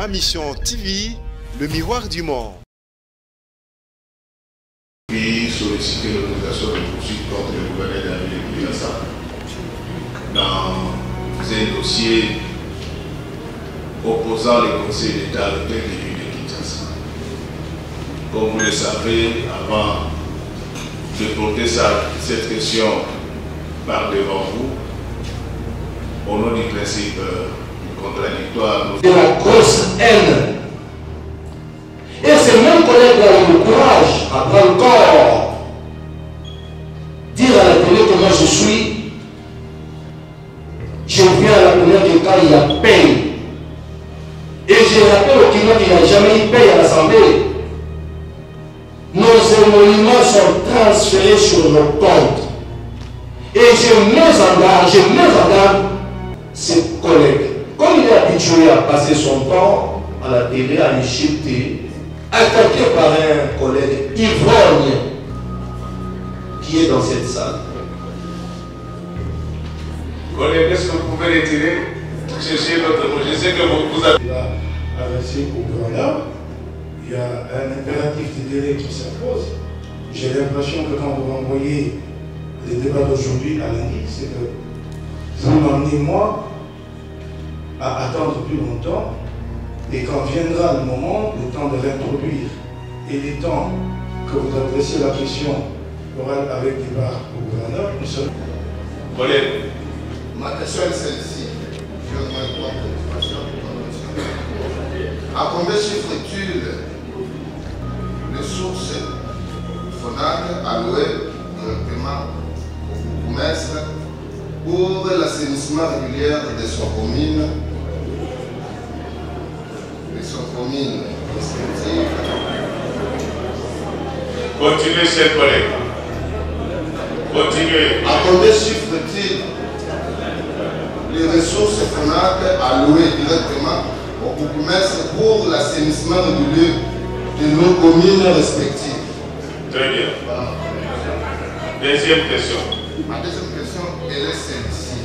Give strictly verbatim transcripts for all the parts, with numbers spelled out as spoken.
Ma Mission T V, le miroir du monde. Puis solliciter l'autorisation de poursuite contre le gouverneur de la ville de Kinshasa dans un dossier opposant les conseils d'État à l'hôtel de ville de Kinshasa. Comme vous le savez, avant de porter ça, cette question par devant vous, au nom du principe contradictoire, de la grosse haine. Et ces mêmes collègues ont eu le courage à prendre corps, dire à la télé que moi je suis, je viens à la première que quand il y a paix. Et je rappelle au Kenya qu'il n'y a jamais eu paix à l'Assemblée. Nos émoluments sont transférés sur nos comptes. Et je mets en garde, je mets en garde ces collègues. Comme il est habitué à passer son temps à la télé, à insulter, attaqué par un collègue ivrogne qui est dans cette salle. Collègue, est-ce que vous pouvez retirer, chercher notre mot? Je sais que vous, vous avez... Là, adressé au gouverneur, il y a un impératif de délai qui s'impose. J'ai l'impression que quand vous renvoyez les débats d'aujourd'hui à lundi, c'est que vous m'emmenez moi à attendre plus longtemps, et quand viendra le moment, le temps de l'introduire et le temps que vous adressez la question orale avec débat au gouverneur, nous sommes... Collègue, ma question est celle-ci. Je vais demander trois préoccupations. À combien chiffre-t-il les sources FONAC allouées directement au bourgmestre pour l'assainissement régulier de son commune, de son commune respective? continuez, chers collègues. Continuez. À combien chiffre-t-il les ressources FONAC allouées directement au bourgmestre pour l'assainissement régulier de nos communes respectives? Très bien. Voilà. Deuxième question. Ma deuxième question, elle est celle-ci.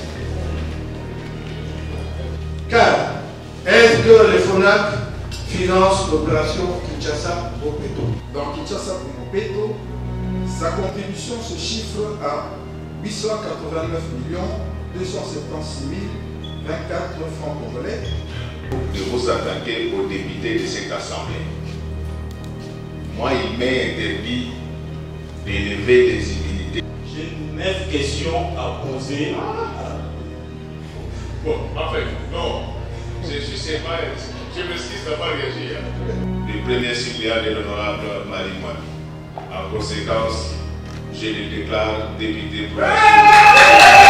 Car, est-ce que les FONAC financent l'opération Kinshasa-Bopeto? Dans Kinshasa-Bopeto, sa contribution se chiffre à huit cent quatre-vingt-neuf millions deux cent soixante-seize mille vingt-quatre francs congolais. De vous attaquer aux députés de cette assemblée. Moi, il m'est interdit d'élever des immunités. J'ai neuf questions à poser. Bon, enfin, non. Je ne sais pas, je me suis pas réagi. Le premier suppléant de l'honorable Marie Mwami. En conséquence, je le déclare député pour la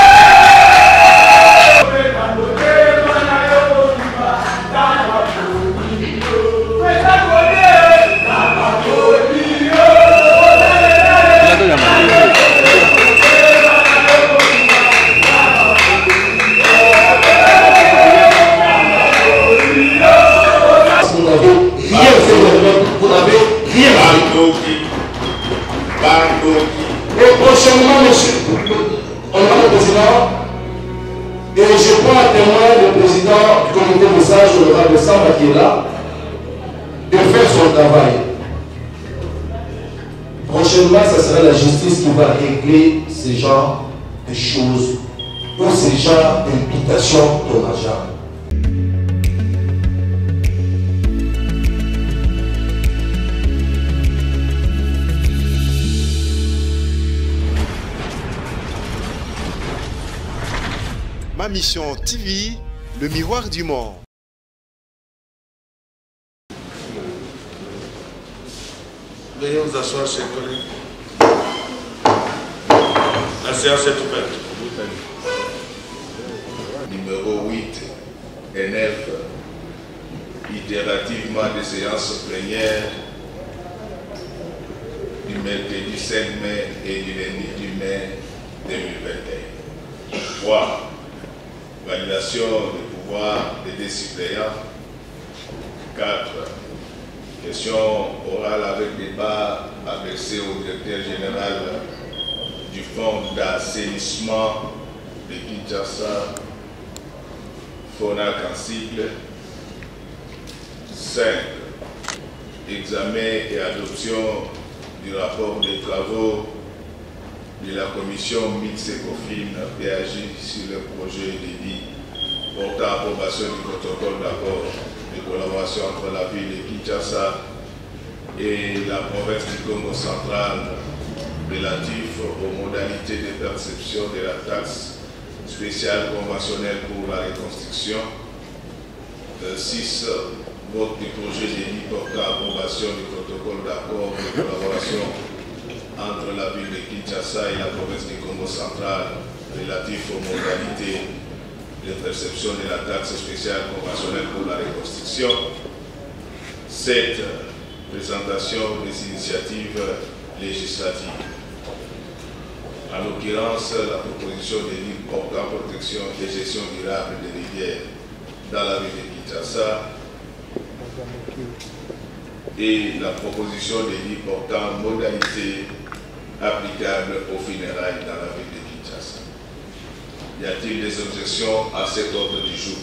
Et prochainement, monsieur, honorable président, et je prends à témoin le président du comité de sages, honorable Samba, qui est là, de faire son travail. Prochainement, ce sera la justice qui va régler ce genre de choses ou ce genre d'implications dommageables. Ma Mission T V, le miroir du monde. Veuillez vous asseoir, chers collègues. La séance est ouverte. Numéro huit et neuf, itérativement des séances plénières du mercredi sept mai et du lundi dix mai deux mille vingt et un. trois. Validation du pouvoir des deux suppléants. quatre. Question orale avec débat adressée au directeur général du fonds d'assainissement de Kinshasa, FONAC en sigle. cinq. Examen et adoption du rapport des travaux de la commission mixte ECOFIN P A J sur le projet de dit portant approbation du protocole d'accord de collaboration entre la ville de Kinshasa et la province du Congo central relatif aux modalités de perception de la taxe spéciale conventionnelle pour la reconstruction. six. Vote du projet de dit portant approbation du protocole d'accord de collaboration entre la ville de Kinshasa et la province du Congo central relatif aux modalités de perception de la taxe spéciale conventionnelle pour la reconstruction. sept. Présentation des initiatives législatives. En l'occurrence, la proposition de dit portant protection et gestion durable des rivières dans la ville de Kinshasa et la proposition de dit portant modalités applicables aux funérailles dans la ville de Kinshasa. Y a-t-il des objections à cet ordre du jour?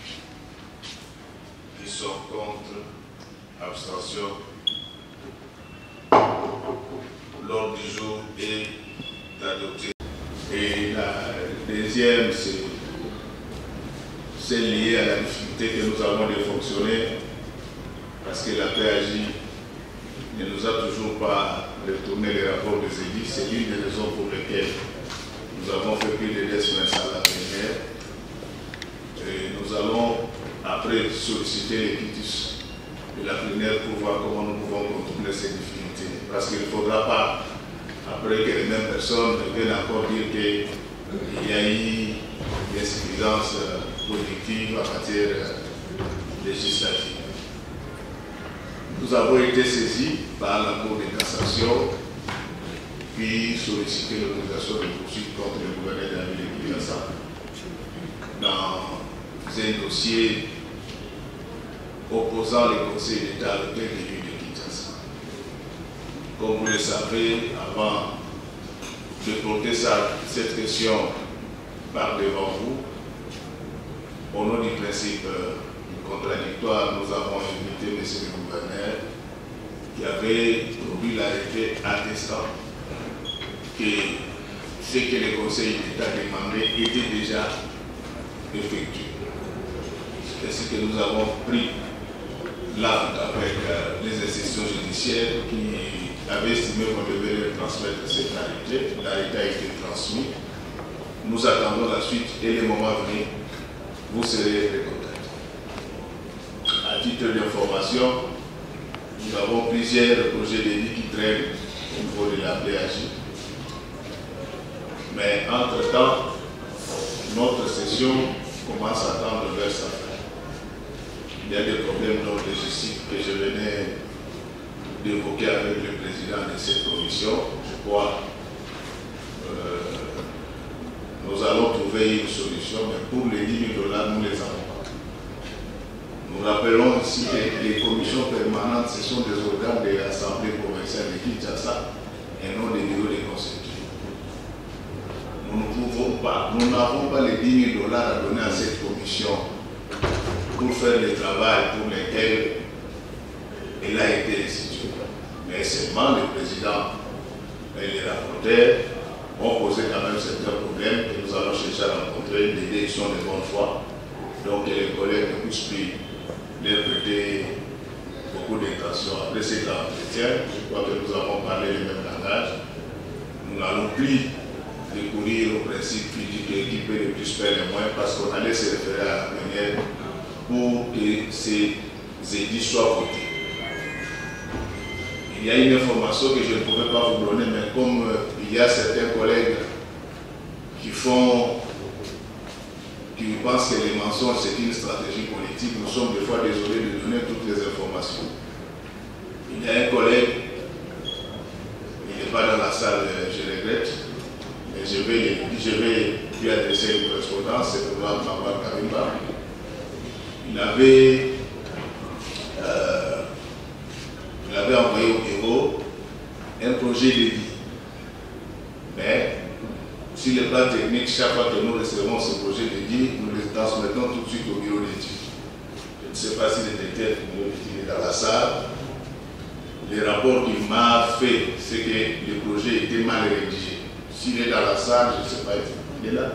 Qui sont contre? Abstention. L'ordre du jour est adopté. Et la deuxième, c'est lié à la difficulté que nous avons de fonctionner parce que la P A J ne nous a toujours pas retourné les rapports des édits. C'est l'une des raisons pour lesquelles nous avons fait plus de deux semaines à la première. Et nous allons après solliciter les quitus de la plénière pour voir comment nous pouvons contourner ces difficultés. Parce qu'il ne faudra pas, après que les mêmes personnes viennent encore dire qu'il y a eu des insuffisances productives en matière législative. Nous avons été saisis par la Cour de cassation, puis sollicité l'autorisation de poursuite contre le gouverneur de la ville de Kinshasa dans un dossier opposant le Conseil d'État avec les élus de Kinshasa. Comme vous le savez, avant de porter ça, cette question par devant vous, au nom du principe contradictoire, nous avons invité M. le gouverneur qui avait produit l'arrêté attestant que ce que le Conseil d'État demandait était déjà effectué. C'est ainsi que nous avons pris l'acte avec euh, les institutions judiciaires qui avaient estimé qu'on devait transmettre cet arrêté. L'arrêté a été transmis. Nous attendons la suite et le moment venu, vous serez recontactés. À titre d'information, nous avons plusieurs projets de vie qui traînent au niveau de la P A J. Mais entre-temps, notre session commence à tendre vers sa fin. Il y a des problèmes d'ordre logistique que je venais d'évoquer avec le président de cette commission. Je crois que euh, nous allons trouver une solution, mais pour les dix mille dollars, nous les avons. Nous rappelons ici que les commissions permanentes, ce sont des organes de l'Assemblée provinciale de Kinshasa et non des bureaux de constitution. Nous ne pouvons pas, nous n'avons pas les dix mille dollars à donner à cette commission pour faire le travail pour lequel elle a été restituée. Mais seulement le président et les rapporteurs ont posé quand même certains problèmes que nous allons chercher à rencontrer, des décisions de bonne foi. Donc les collègues ne puissent plus leur prêter beaucoup d'intention. Après cet entretien, je crois que nous avons parlé le même langage. Nous n'allons plus recourir au principe qui dit que qui peut le plus faire le moins parce qu'on allait se référer à la plénière pour que ces édits soient votés. Il y a une information que je ne pouvais pas vous donner, mais comme euh, il y a certains collègues qui font, qui pensent que les mensonges c'est une stratégie politique, nous sommes des fois désolés de donner toutes les informations. Il y a un collègue, il n'est pas dans la salle, je regrette, mais je vais, je vais lui adresser une correspondance, c'est le droit de Mamba Karimba. Il avait, euh, il avait envoyé au bureau un projet de vie. Mais sur le plan technique, chaque fois que nous recevons ce projet de vie, nous le transmettons tout de suite au bureau d'études. ne sais pas si le directeur du bureau d'études est dans la salle. Le rapport qu'il m'a fait, c'est que le projet était mal rédigé. S'il est dans la salle, je ne sais pas, il est là.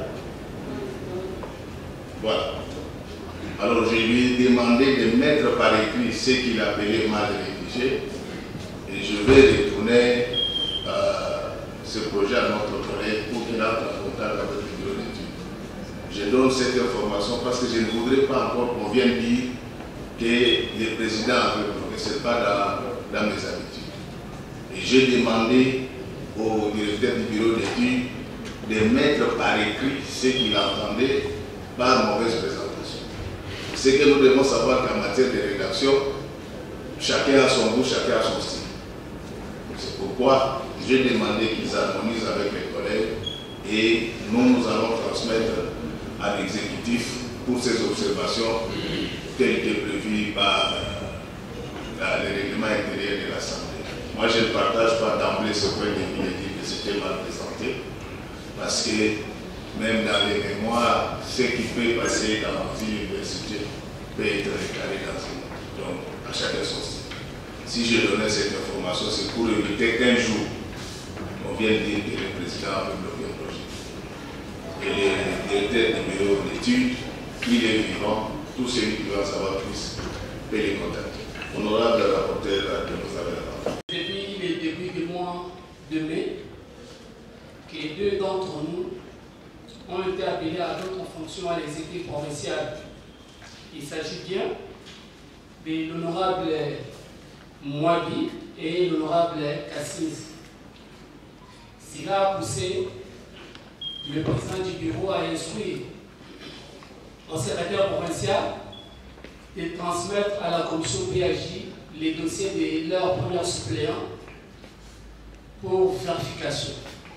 Voilà. Alors je lui ai demandé de mettre par écrit ce qu'il appelait mal rédigé et je vais retourner euh, ce projet à notre collègue pour qu'il entre en contact avec le bureau d'études. Je donne cette information parce que je ne voudrais pas encore qu'on vienne dire que le président avait bloqué, ce n'est pas dans, dans mes habitudes. Et j'ai demandé au directeur du bureau d'études de mettre par écrit ce qu'il entendait par mauvaise présentation. C'est que nous devons savoir qu'en matière de rédaction, chacun a son goût, chacun a son style. C'est pourquoi j'ai demandé qu'ils harmonisent avec les collègues et nous, nous allons transmettre à l'exécutif pour ces observations telles que prévues par euh, le règlement intérieur de l'Assemblée. Moi, je ne partage pas d'emblée ce point de vue et dire que c'était mal présenté, parce que même dans les mémoires, ce qui peut passer dans la vie université peut être réclamé dans une. Donc, à chacun son style. Si je donnais cette information, c'est pour éviter qu'un jour, on vienne dire que le président a bloqué le projet. Et le directeur du bureau d'études, il est vivant, tous ceux qui veulent savoir plus, peut les contacter. Honorable rapporteur, que vous avez la parole. Depuis le début du mois de mai, que deux d'entre nous ont été appelés à d'autres fonctions à l'exécutif provincial. Il s'agit bien de l'honorable Mouabi et l'honorable Kassiz. Cela a poussé le président du bureau à instruire au secrétaire provincial de transmettre à la commission P H J les dossiers de leurs premiers suppléants pour vérification.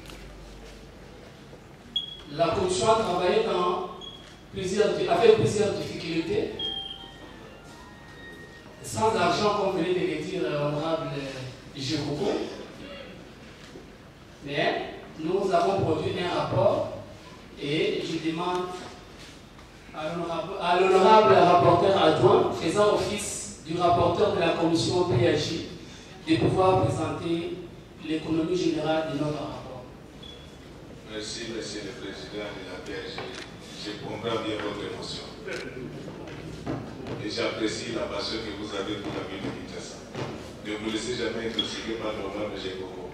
La commission a travaillé dans plusieurs, avec plusieurs difficultés, sans argent, comme venait de le dire l'honorable Jérôme. Mais nous avons produit un rapport et je demande à l'honorable rapporteur adjoint, faisant office du rapporteur de la commission P H J, de pouvoir présenter l'économie générale de notre rapport. Merci, monsieur le président de la P H J. Je comprends bien votre émotion. Et j'apprécie la passion que vous avez pour la ville de Kinshasa. Ne vous laissez jamais intoxiquer par l'honorable Jérôme.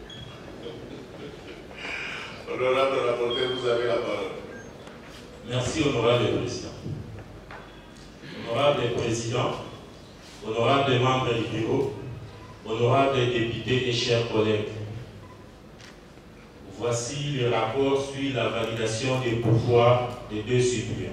Honorable rapporteur, vous avez la parole. Merci, honorable président. Honorable président, honorable membres du bureau, honorable députés et chers collègues. Voici le rapport sur la validation des pouvoirs des deux suppléants.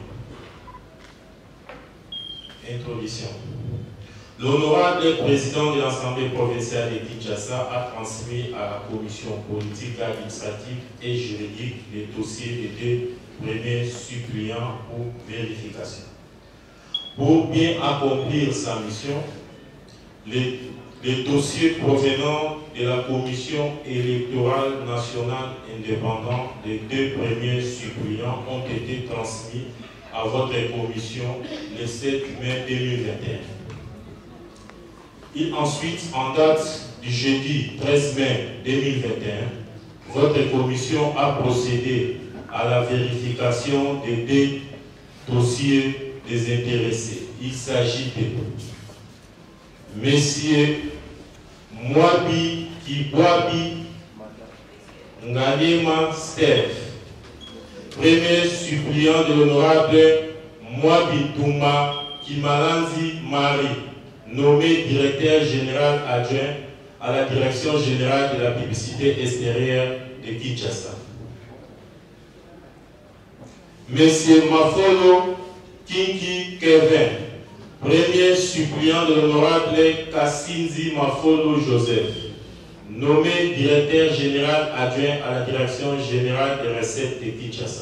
Introduction. L'honorable président de l'Assemblée provinciale de Kinshasa a transmis à la commission politique, administrative et juridique les dossiers des deux premiers suppléants pour vérification. Pour bien accomplir sa mission, les, les dossiers provenant de la commission électorale nationale indépendante des deux premiers suppléants ont été transmis à votre commission le sept mai deux mille vingt et un. Et ensuite, en date du jeudi treize mai deux mille vingt et un, votre commission a procédé à la vérification des deux dossiers des intéressés. Il s'agit de Messieurs Mouabi Kibwabi Ngalema Steph, premier suppléant de l'honorable Mouabi Touma Kimalanzi Marie, nommé directeur général adjoint à la direction générale de la publicité extérieure de Kinshasa. Monsieur Mafolo Kinki Kevin, premier suppléant de l'honorable Kassinzi Mafolo Joseph, nommé directeur général adjoint à la direction générale des recettes de Kinshasa.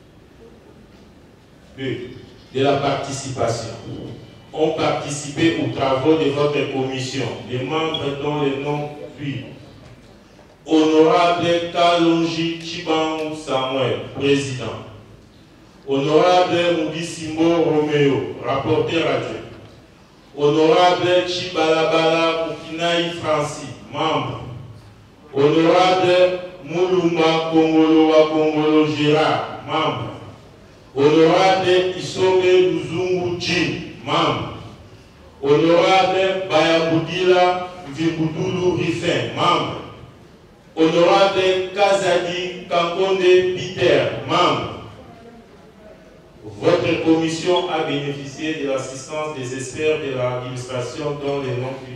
B. De la participation. Ont participé aux travaux de votre commission les membres dont les noms suivent. Honorable Kalonji Chibangu Samuel, président. Honorable Moudisimbo Roméo, rapporteur adjoint. Honorable Chibalabala Mukinaï Francis, membre. Honorable Moulouma Kongolo Kongolo Gérard, membre. Honorable Isobe Luzungu Jim, membre. Honorable Bayaboudila Viboudoulou Rifin, membre. Honorable Kazadi Kankonde Peter, membre. Votre commission a bénéficié de l'assistance des experts de l'administration dont les noms publics.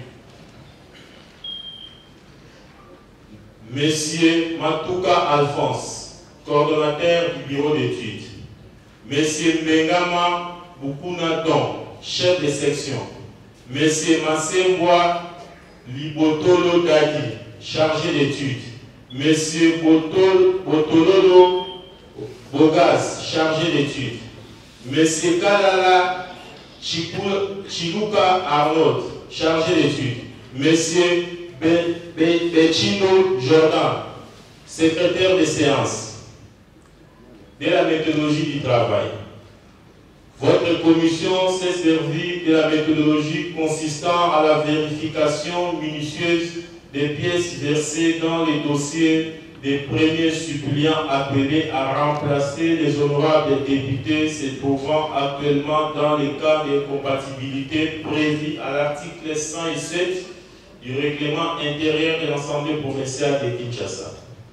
Monsieur Matouka Alphonse, coordonnateur du bureau d'études. Monsieur Mbengama Bukuna Don, chef de section. Monsieur Massembwa Libotolo Dadi, chargé d'études. Monsieur Botol, Botololo Bogas, chargé d'études. Monsieur Kalala Chiluka Arnaud, chargé d'études. Monsieur Bechino Jordan, secrétaire de séance. De la méthodologie du travail. Votre commission s'est servie de la méthodologie consistant à la vérification minutieuse des pièces versées dans les dossiers des premiers suppléants appelés à remplacer les honorables députés se trouvant actuellement dans les cas d'incompatibilité prévus à l'article cent sept du règlement intérieur de l'Assemblée provinciale de Kinshasa.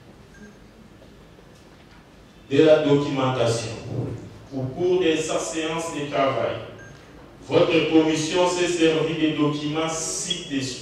De la documentation. Au cours de sa séance de travail, votre commission s'est servie des documents ci-dessus.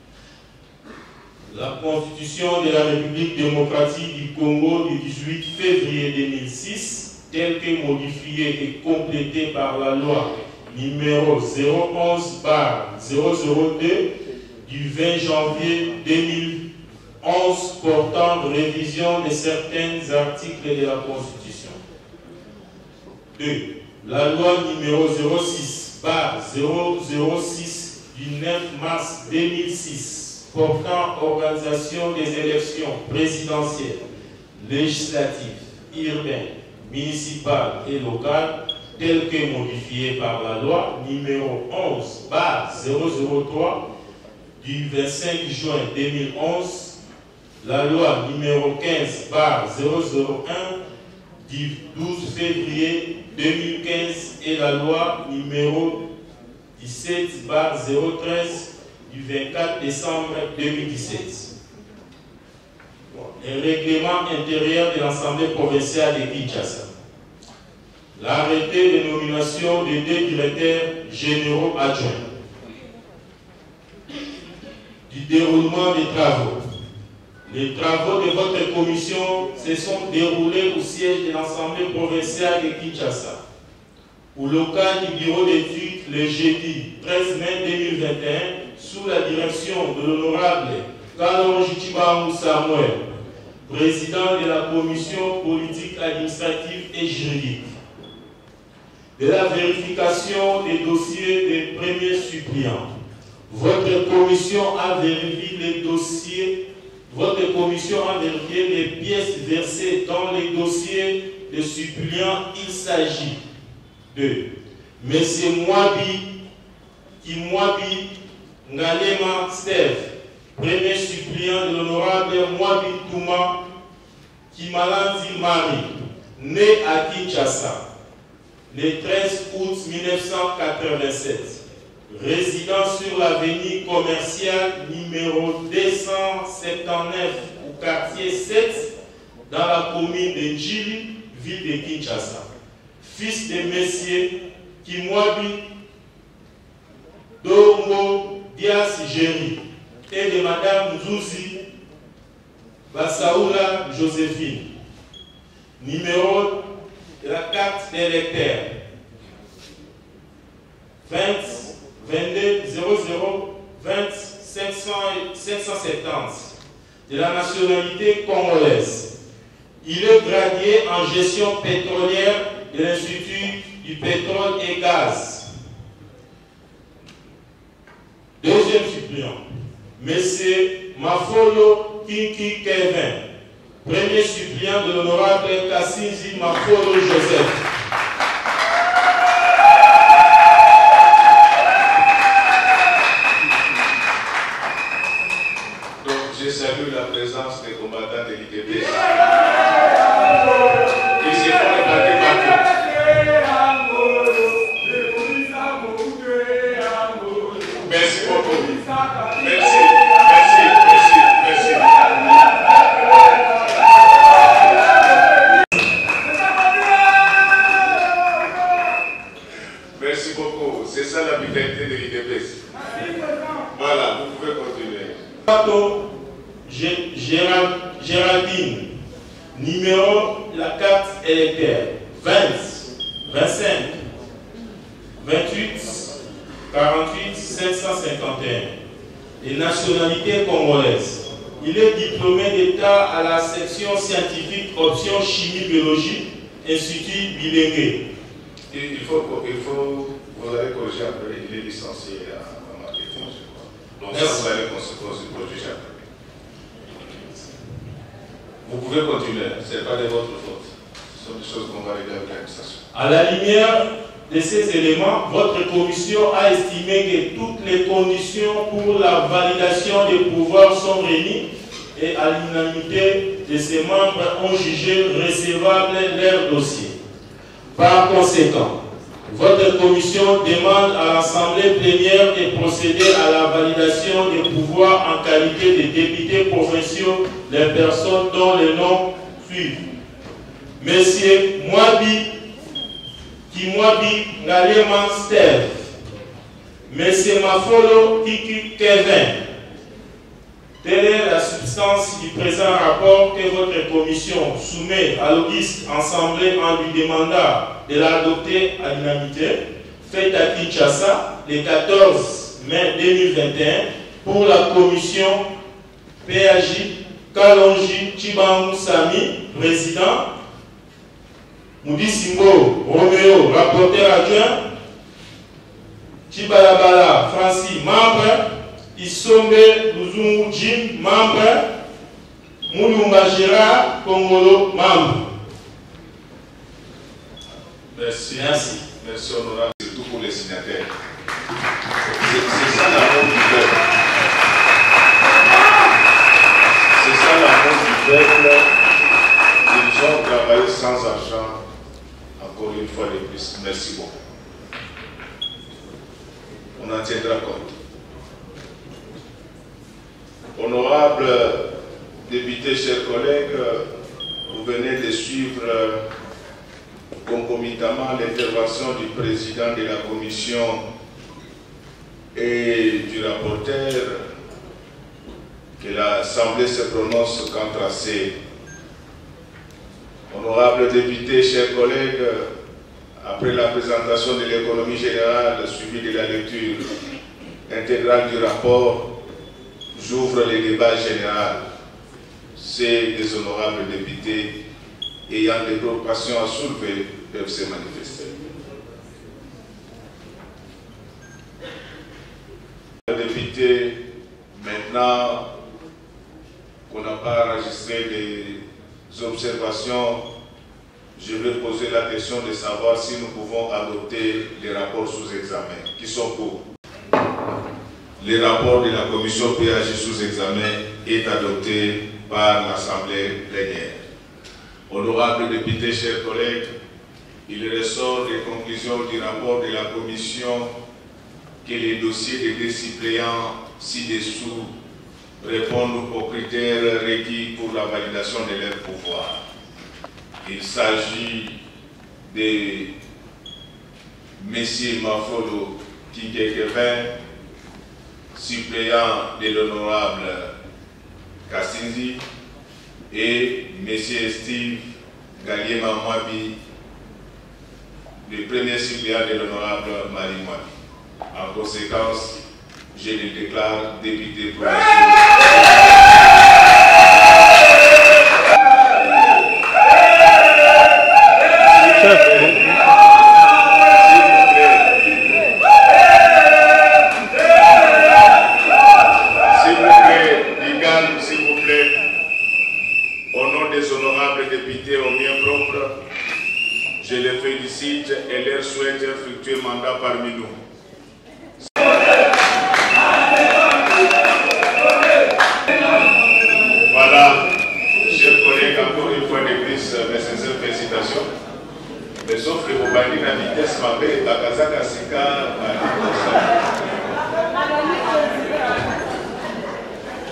La Constitution de la République démocratique du Congo du dix-huit février deux mille six, telle que modifiée et complétée par la loi numéro zéro onze barre zéro zéro deux du vingt janvier deux mille onze portant révision de certains articles de la Constitution. deux. La loi numéro zéro six barre zéro zéro six du neuf mars deux mille six portant organisation des élections présidentielles, législatives, urbaines, municipales et locales, telles que modifiées par la loi numéro onze barre zéro zéro trois du vingt-cinq juin deux mille onze, la loi numéro quinze barre zéro zéro un du douze février deux mille quinze et la loi numéro dix-sept barre zéro treize du vingt-quatre décembre deux mille dix-sept. Le règlement intérieur de l'Assemblée provinciale de Kinshasa. L'arrêté de nomination des deux directeurs généraux adjoints. Du déroulement des travaux. Les travaux de votre commission se sont déroulés au siège de l'Assemblée provinciale de Kinshasa, au local du bureau d'études le jeudi treize mai deux mille vingt et un, sous la direction de l'honorable Kalonjichibamou Samuel, président de la commission politique, administrative et juridique. De la vérification des dossiers des premiers suppléants. Votre commission a vérifié les dossiers Votre commission a vérifié les pièces versées dans les dossiers de suppléants. Il s'agit de M. Mwabi Kimwabi Ngalema Steve, premier suppléant de l'honorable Mwabi Touma Kimalanzi Marie, né à Kinshasa le treize août mille neuf cent quatre-vingt-sept. Résident sur l'avenue commerciale numéro deux cent soixante-dix-neuf au quartier sept dans la commune de Djili, ville de Kinshasa. Fils de messieurs Kimwabi Dongo Dias Géry et de madame Zouzi Bassaoula Joséphine. Numéro de la carte d'électeur vingt vingt-deux zéro zéro vingt cinq cent soixante-dix de la nationalité congolaise. Il est gradué en gestion pétrolière de l'Institut du pétrole et gaz. Deuxième suppléant, M. Mafolo Kinki Kevin, premier suppléant de l'honorable Kassinzi Mafolo Joseph. Je salue la présence des combattants de l'I D P. Ils se font remarquer partout. Merci beaucoup. Merci, merci, merci, merci. Merci beaucoup. C'est ça la vitalité de l'I D P. Voilà, vous pouvez continuer. Géraldine, numéro la carte électeur vingt, vingt-cinq, vingt-huit, quarante-huit, cinq cent cinquante et un et nationalité congolaise. Il est diplômé d'État à la section scientifique option chimie-biologie, Institut Bilingue. Il faut, il faut, vous allez corriger après, il est licencié en marketing, je crois. Donc ça, vous allez corriger après. Vous pouvez continuer, ce n'est pas de votre faute. Ce sont des choses qu'on va régler avec l'administration. À la lumière de ces éléments, votre commission a estimé que toutes les conditions pour la validation des pouvoirs sont réunies et à l'unanimité de ses membres ont jugé recevable leur dossier. Par conséquent, votre commission demande à l'Assemblée plénière de procéder à la validation des pouvoirs en qualité de députés provinciaux les personnes dont les noms suivent. Monsieur Mwabi Kimwabi Ngaleman Steve, Monsieur Mafolo Kiki Kevin. Telle est la substance du présent rapport que votre commission soumet à l'auguste Assemblée en lui demandant de l'adopter à l'unanimité, faite à Kinshasa le quatorze mai deux mille vingt et un pour la commission P A J Kalonji Chibangu Sami, président, Moudisimbo Roméo, rapporteur adjoint, Chibalabala Francis, membre, Isombe Luzungu Jim, membre, Moulumba Gérard Kongolo, membre. Merci. Merci. Merci honorable, surtout pour les signataires. C'est ça l'amour du peuple. C'est ça l'amour du peuple. Ils ont travaillé sans argent. Encore une fois de plus. Merci beaucoup. On en tiendra compte. Honorable député, chers collègues, vous venez de suivre concomitamment l'intervention du président de la commission et du rapporteur, que l'Assemblée se prononce quant à ces. Honorables députés, chers collègues, après la présentation de l'économie générale suivie de la lecture intégrale du rapport, j'ouvre le débat général. Ces des honorables députés ayant des préoccupations à soulever peuvent se manifester. Les députés, maintenant qu'on n'a pas enregistré des observations, je vais poser la question de savoir si nous pouvons adopter les rapports sous examen. Qui sont pour? Le rapport de la commission P A J sous examen est adopté par l'Assemblée plénière. Honorables députés, chers collègues, il ressort des conclusions du rapport de la commission que les dossiers des décipliants ci-dessous répondent aux critères requis pour la validation de leur pouvoir. Il s'agit de M. Mafolo Kikekevin, suppléant de l'honorable Kassinzi, et M. Steve Galiema Mwabi, le premier suppléant de l'honorable Marie Mwabi. En conséquence, je le déclare député provincial. Je les félicite et leur souhaite un fructueux mandat parmi nous.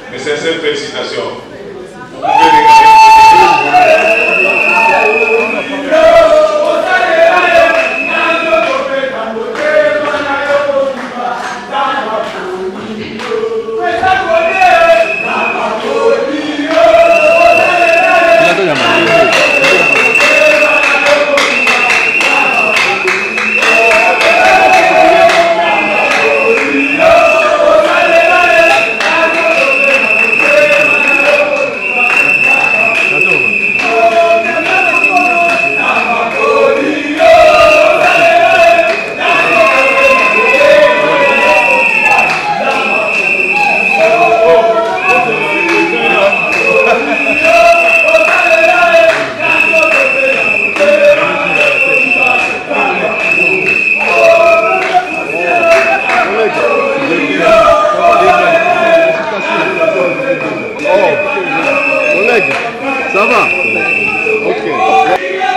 Mes sincères félicitations. Vous pouvez regarder. Ça va? Ok.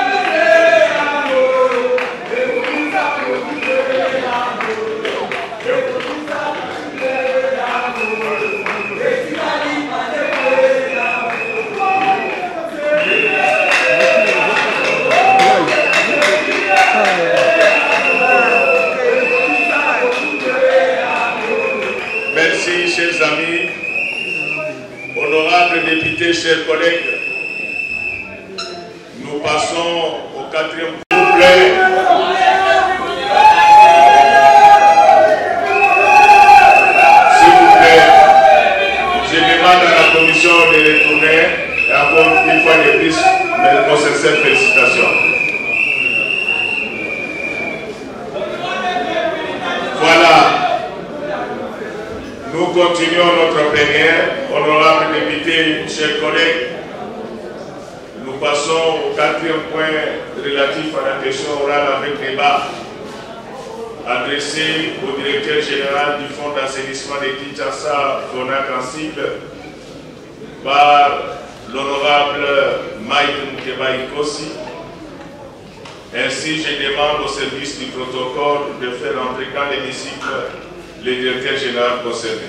Merci, chers amis, honorables députés, chers collègues. Nous passons au quatrième couplet. S'il vous plaît, je demande à la commission de retourner et encore une fois de plus mes sincères félicitations. Voilà. Nous continuons notre plénière. Honorables députés, chers collègues, nous passons au quatrième point relatif à la question orale avec débat adressé au directeur général du Fonds d'assainissement de Kinshasa, FONAC en sigle, par l'honorable Mike Mukeba-Ikosi. Ainsi, je demande au service du protocole de faire entrer dans l'hémicycle le directeur général concerné.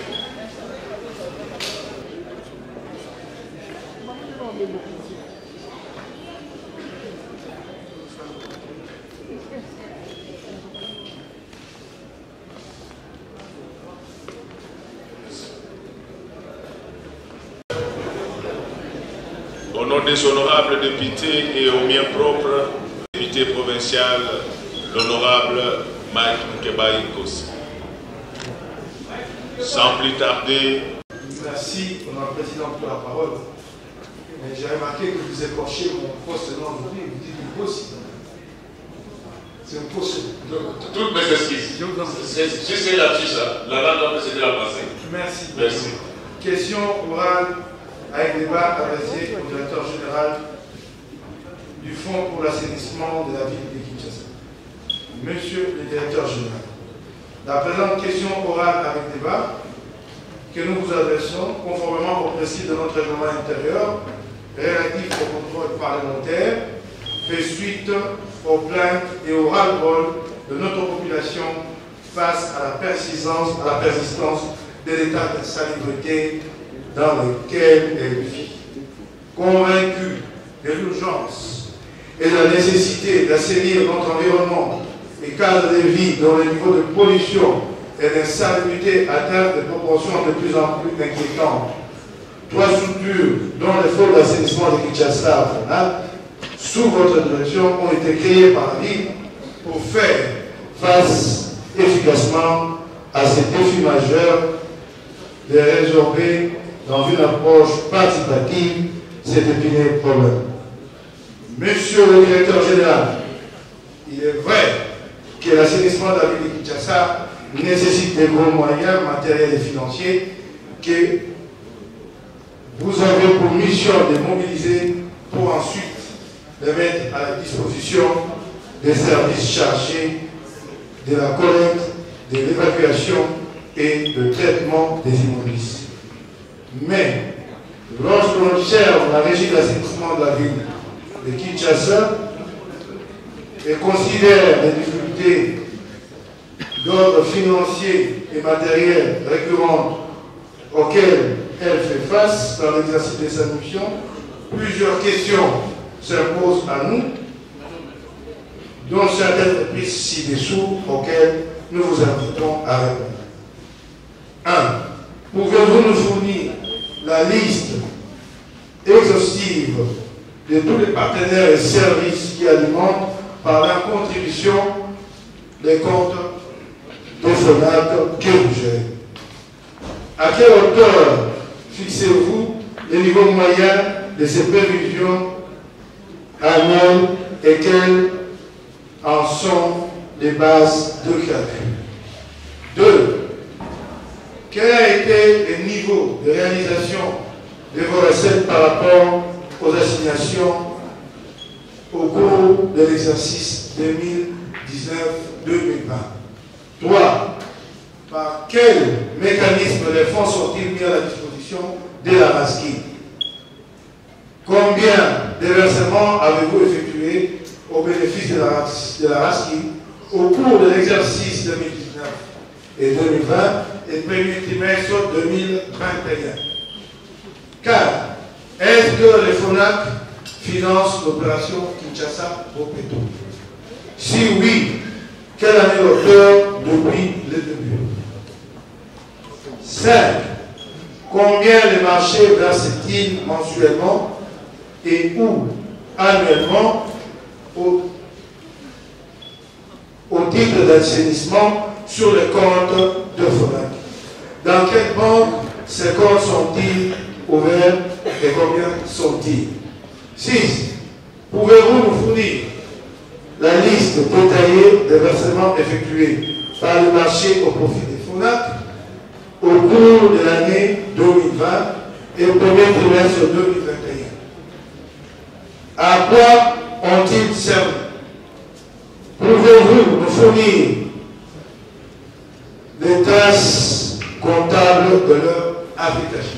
Au nom des honorables députés et au mien propre, député provincial, l'honorable Mike Mukeba-Ikosi. Sans plus tarder. Merci, honorable président, pour la parole. Mais j'ai remarqué que vous écorchez mon poste nom aujourd'hui, vous dites une poste. C'est un poste. Toutes mes excuses. Si c'est là-dessus, la langue c'est de la pensée. Merci. Merci. Question orale avec débat adressé au directeur général du Fonds pour l'assainissement de la ville de Kinshasa. Monsieur le directeur général, la présente question orale avec débat que nous vous adressons, conformément au principe de notre règlement intérieur relatif au contrôle parlementaire, fait suite aux plaintes et au ras-le-bol de notre population face à la persistance, à la persistance de l'état de salubrité dans lequel elle vit. Convaincu de l'urgence et de la nécessité d'assainir notre environnement et cadre de vie dont le niveau de pollution et d'insalubrité atteint des proportions de plus en plus inquiétantes. Trois structures, dont les fonds d'assainissement de Kinshasa, FONAC, sous votre direction, ont été créées par la ville pour faire face efficacement à ces défis majeurs, de résorber dans une approche participative cet épineux problème. Monsieur le directeur général, il est vrai que l'assainissement de la ville de Kinshasa nécessite des gros moyens matériels et financiers que vous avez pour mission de mobiliser pour ensuite les mettre à la disposition des services chargés de la collecte, de l'évacuation et de traitement des immondices. Mais lorsque l'on observe la régie d'assainissement de la ville de Kinshasa et considère les difficultés d'ordre financier et matériel récurrentes auxquelles elle fait face dans l'exercice de sa mission, plusieurs questions s'imposent à nous, dont certaines prises ci-dessous auxquelles nous vous invitons à répondre. un. Pouvez-vous nous fournir la liste exhaustive de tous les partenaires et services qui alimentent par la contribution les comptes de FONAC que vous gérez? À quelle hauteur fixez-vous le niveau moyen de ces prévisions annuelles et quelles en sont les bases de calcul? deux. Quel a été le niveau de réalisation de vos recettes par rapport aux assignations au cours de l'exercice deux mille dix-neuf deux mille vingt? trois. Par quel mécanisme les fonds sont-ils mis à la disposition de la RASCI? Combien de versements avez-vous effectués au bénéfice de la, de la RASCI au cours de l'exercice deux mille dix-neuf et deux mille vingt et premier trimestre deux mille vingt et un? quatre. Est-ce que les FONAC financent l'opération Kinshasa-Bopeto? Si oui, quelle en est l'auteur depuis le début? cinq. Combien les marchés versent-ils mensuellement et ou annuellement au, au titre d'assainissement sur les comptes de FONAC? Dans quelle banque ces comptes sont-ils ouverts et combien sont-ils? six. Pouvez-vous nous fournir la liste détaillée des versements effectués par le marché au profit des FONAC au cours de l'année deux mille vingt et au premier trimestre deux mille vingt et un? À quoi ont-ils servi? Pouvez-vous nous fournir les traces comptables de leur affectation?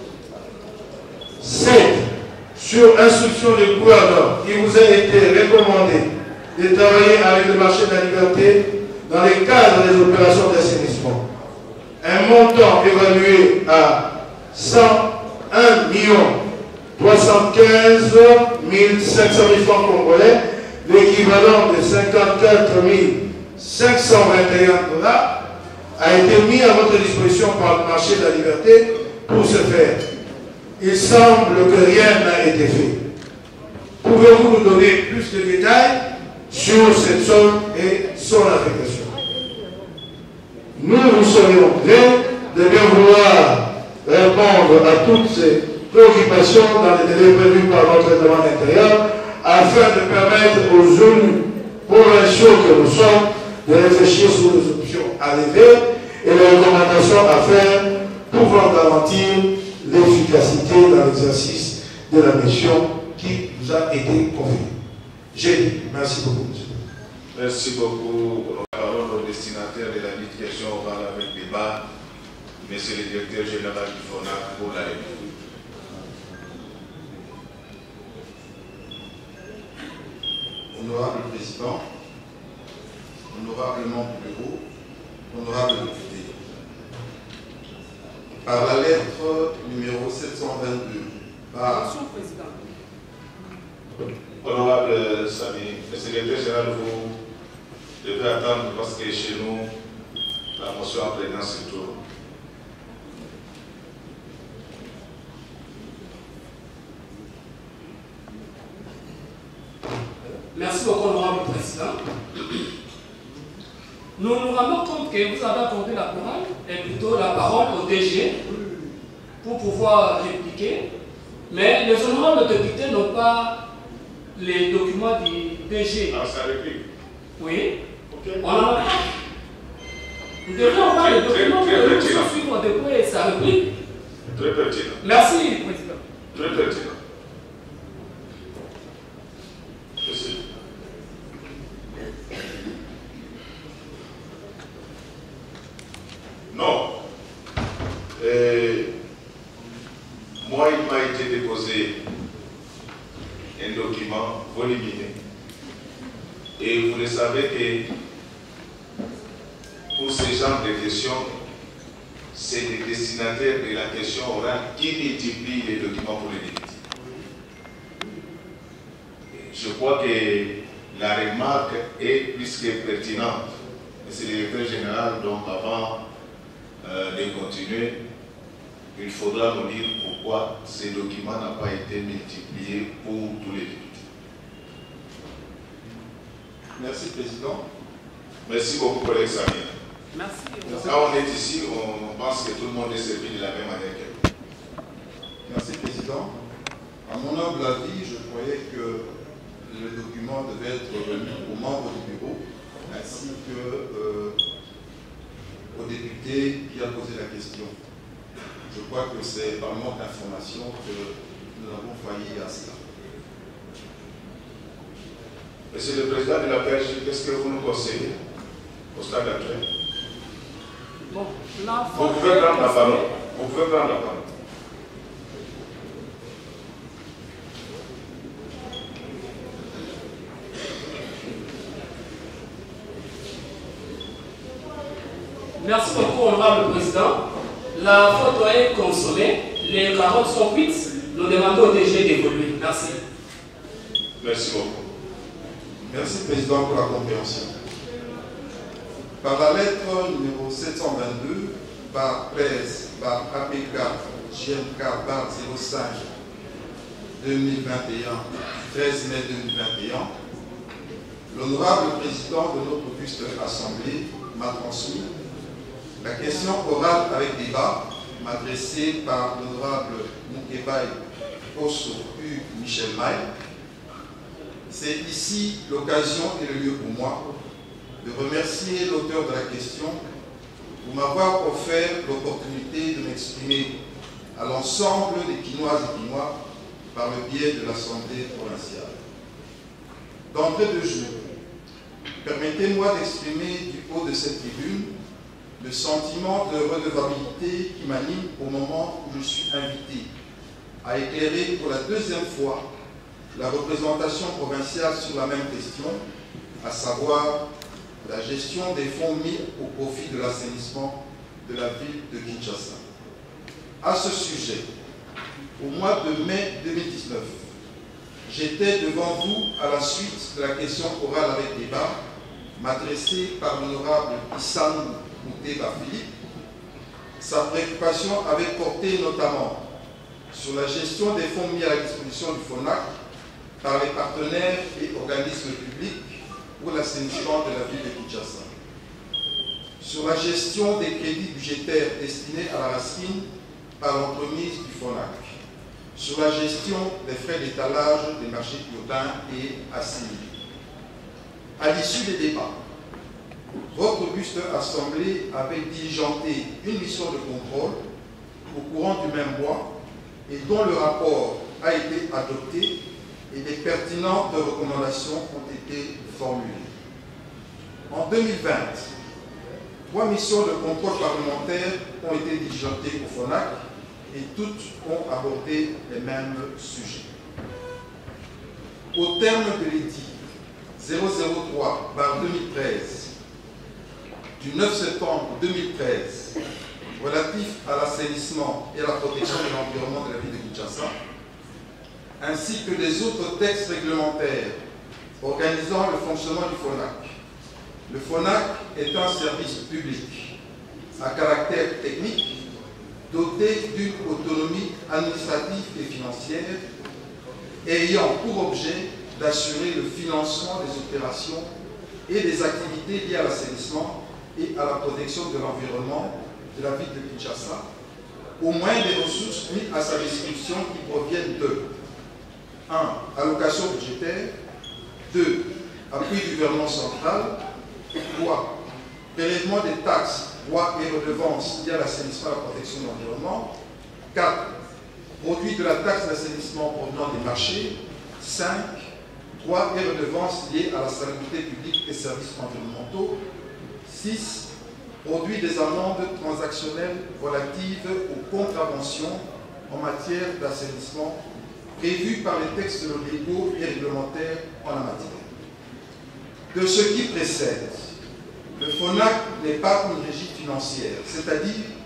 sept. Sur instruction du gouvernement, il vous a été recommandé de travailler avec le marché de la liberté dans le cadre des opérations d'assainissement. Un montant évalué à cent un million trois cent quinze mille cinq cents francs congolais, l'équivalent de cinquante-quatre mille cinq cent vingt et un dollars, a été mis à votre disposition par le marché de la liberté pour ce faire. Il semble que rien n'a été fait. Pouvez-vous nous donner plus de détails sur cette somme et son affectation? Nous vous serions prêts de bien vouloir répondre à toutes ces préoccupations dans les délais prévus par notre règlement intérieur afin de permettre aux jeunes provinciaux que nous sommes de réfléchir sur les options à lever et les recommandations à faire pouvant garantir l'efficacité dans l'exercice de la mission qui vous a été confiée. J'ai dit merci beaucoup, monsieur. Merci beaucoup. La parole au destinataire de la question orale avec débat, monsieur le directeur général du FONAC pour la République. Honorable Président, honorable membre du bureau, honorable député, par la lettre numéro sept cent vingt-deux, par... Monsieur le Président. Honorable Samy, le secrétaire général, vous devez attendre parce que chez nous, la motion en plénière se tourne. Merci beaucoup, honorable Président. Nous nous rendons compte que vous avez accordé la parole, et plutôt la parole au D G, pour pouvoir répliquer. Mais les honorables députés n'ont pas les documents du D G. Ah, ça réplique. Oui. Okay. On en a pas. Nous devons avoir les documents pour nous suivre depuis sa réplique. Très pertinent. Merci, Président. Très pertinent. Merci. Non. Euh, moi, il m'a été déposé un document volumineux. Et vous le savez que pour ce genre de questions, c'est les destinataires de la question orale qui multiplient les documents pour les députés. Je crois que la remarque est plus que pertinente. Monsieur le directeur général, donc avant euh, de continuer, il faudra nous dire pourquoi ces documents n'ont pas été multipliés pour tous les députés. Merci, Président. Merci beaucoup, collègue Samir. Merci. Quand on est ici, on pense que tout le monde est servi de la même manière que vous. Merci, Président. À mon humble avis, je croyais que le document devait être remis aux membres du bureau ainsi que euh, au député qui a posé la question. Je crois que c'est par manque d'information que nous avons failli à cela. Monsieur le Président de la P H, qu'est-ce que vous nous conseillez au stade actuel? Bon, là, vous pouvez prendre la parole. Vous pouvez prendre la parole. Merci beaucoup, honorable président. La photo est consommée, les carottes sont cuites. Nous demandons au D G d'évoluer. Merci. Merci beaucoup. Merci, Président, pour la compréhension. Par la lettre numéro sept cent vingt-deux, bar treize, bar A P K, J M K, bar zéro cinq, deux mille vingt et un, treize mai deux mille vingt et un, l'honorable président de notre auguste assemblée m'a transmis la question orale avec débat m'adressée par l'honorable Moukebaï Osso U. Michel Maï. C'est ici l'occasion et le lieu pour moi de remercier l'auteur de la question pour m'avoir offert l'opportunité de m'exprimer à l'ensemble des Quinoises et Quinois par le biais de l'Assemblée provinciale. D'entrée de jeu, permettez-moi d'exprimer du haut de cette tribune le sentiment de redevabilité qui m'anime au moment où je suis invité à éclairer pour la deuxième fois la représentation provinciale sur la même question, à savoir la gestion des fonds mis au profit de l'assainissement de la ville de Kinshasa. À ce sujet, au mois de mai deux mille dix-neuf, j'étais devant vous à la suite de la question orale avec débat m'adressée par l'honorable Issam Mouteba Philippe. Sa préoccupation avait porté notamment sur la gestion des fonds mis à la disposition du FONAC par les partenaires et organismes publics pour l'assainissement de la ville de Kinshasa, sur la gestion des crédits budgétaires destinés à la racine par l'entremise du FONAC, sur la gestion des frais d'étalage des marchés urbains et assimilés. À l'issue des débats, votre auguste assemblée avait diligenté une mission de contrôle au courant du même mois et dont le rapport a été adopté et des pertinentes recommandations ont été formulées. En deux mille vingt, trois missions de contrôle parlementaire ont été diligentées au FONAC et toutes ont abordé les mêmes sujets. Au terme de l'édit zéro zéro trois par deux mille treize du neuf septembre deux mille treize relatif à l'assainissement et à la protection de l'environnement de la ville de Kinshasa, ainsi que les autres textes réglementaires organisant le fonctionnement du FONAC. Le FONAC est un service public à caractère technique doté d'une autonomie administrative et financière ayant pour objet d'assurer le financement des opérations et des activités liées à l'assainissement et à la protection de l'environnement de la ville de Kinshasa, au moins des ressources mises à sa disposition qui proviennent de un. Allocation budgétaire, deux. Appui du gouvernement central, trois. Prélèvement des taxes, droits et redevances liées à l'assainissement et à la protection de l'environnement, quatre. Produit de la taxe d'assainissement provenant des marchés, cinq. Droits et redevances liées à la salubrité publique et services environnementaux, six. Produit des amendes transactionnelles relatives aux contraventions en matière d'assainissement prévues par les textes légaux et réglementaires en la matière. De ce qui précède, le FONAC n'est pas une régie financière, c'est-à-dire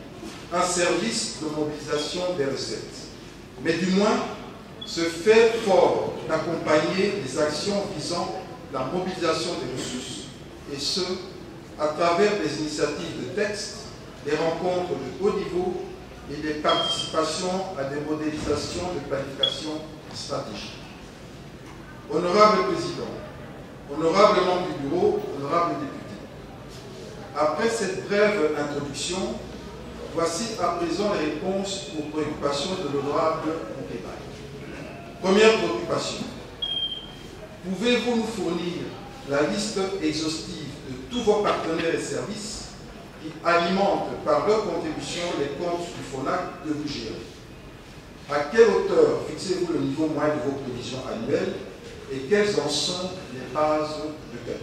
un service de mobilisation des recettes, mais du moins se fait fort d'accompagner les actions visant la mobilisation des ressources, et ce, à travers des initiatives de texte, des rencontres de haut niveau et des participations à des modélisations de planification stratégique. Honorable Président, honorable membre du bureau, honorable député, après cette brève introduction, voici à présent les réponses aux préoccupations de l'honorable Moukeba. Première préoccupation. Pouvez-vous nous fournir la liste exhaustive de tous vos partenaires et services qui alimentent par leur contribution les comptes du FONAC que vous gérez? À quelle hauteur fixez-vous le niveau moyen de vos prévisions annuelles et quelles en sont les bases de calcul?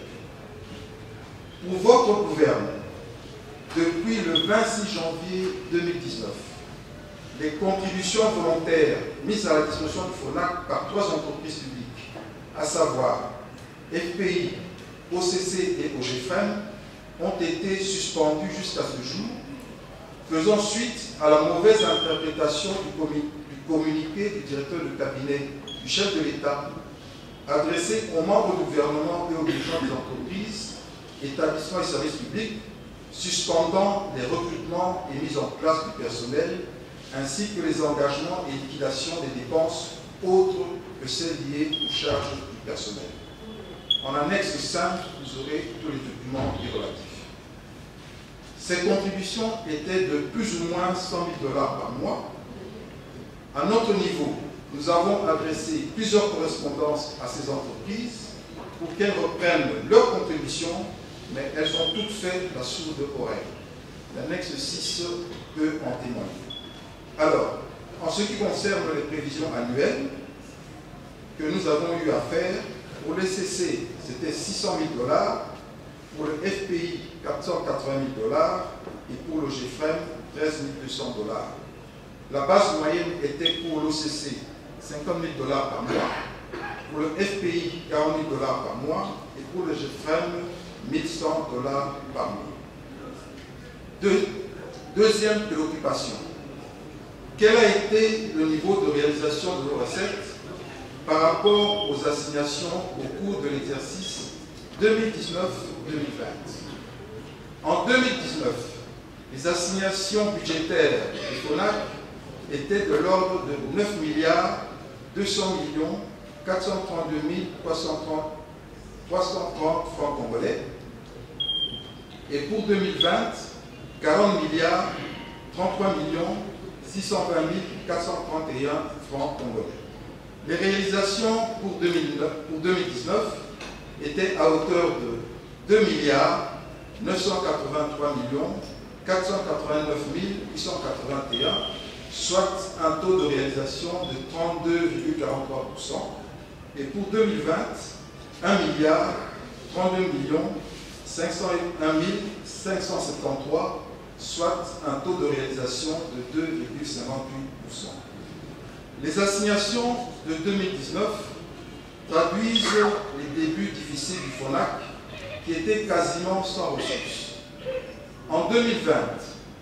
Pour votre gouvernement, depuis le vingt-six janvier deux mille dix-neuf, les contributions volontaires mises à la disposition du FONAC par trois entreprises publiques, à savoir F P I, O C C et O G F R E M, ont été suspendues jusqu'à ce jour, faisant suite à la mauvaise interprétation du, commu du communiqué du directeur de cabinet du chef de l'État, adressé aux membres du gouvernement et aux dirigeants des entreprises, établissements et services publics, suspendant les recrutements et mises en place du personnel, ainsi que les engagements et liquidations des dépenses autres que celles liées aux charges du personnel. En annexe cinq, vous aurez tous les documents y relatifs. Ces contributions étaient de plus ou moins cent mille dollars par mois. À notre niveau, nous avons adressé plusieurs correspondances à ces entreprises pour qu'elles reprennent leurs contributions, mais elles ont toutes fait la sourde oreille. L'annexe six peut en témoigner. Alors, en ce qui concerne les prévisions annuelles que nous avons eu à faire, pour le C C, c'était six cent mille dollars, pour le F P I, quatre cent quatre-vingt mille dollars, et pour le G F R E M, treize mille deux cents dollars. La base moyenne était pour l'O C C, cinquante mille dollars par mois, pour le F P I, quarante mille dollars par mois, et pour le G F R E M, mille cent dollars par mois. Deux, deuxième préoccupation. Quel a été le niveau de réalisation de nos recettes par rapport aux assignations au cours de l'exercice deux mille dix-neuf deux mille vingt? En deux mille dix-neuf, les assignations budgétaires du FONAC étaient de l'ordre de neuf milliards deux cents millions quatre cent trente-deux mille trois cent trente francs congolais. Et pour deux mille vingt, quarante milliards trente-trois millions six cent vingt mille quatre cent trente et un francs congolais. Les réalisations pour deux mille dix-neuf étaient à hauteur de deux milliards neuf cent quatre-vingt-trois millions quatre cent quatre-vingt-neuf mille huit cent quatre-vingt-un, soit un taux de réalisation de trente-deux virgule quarante-trois pour cent. Et pour deux mille vingt, un milliard trente-deux millions cinq cent un mille cinq cent soixante-treize, soit un taux de réalisation de deux virgule cinquante-huit pour cent. Les assignations de deux mille dix-neuf traduisent les débuts difficiles du FONAC qui étaient quasiment sans ressources. En deux mille vingt,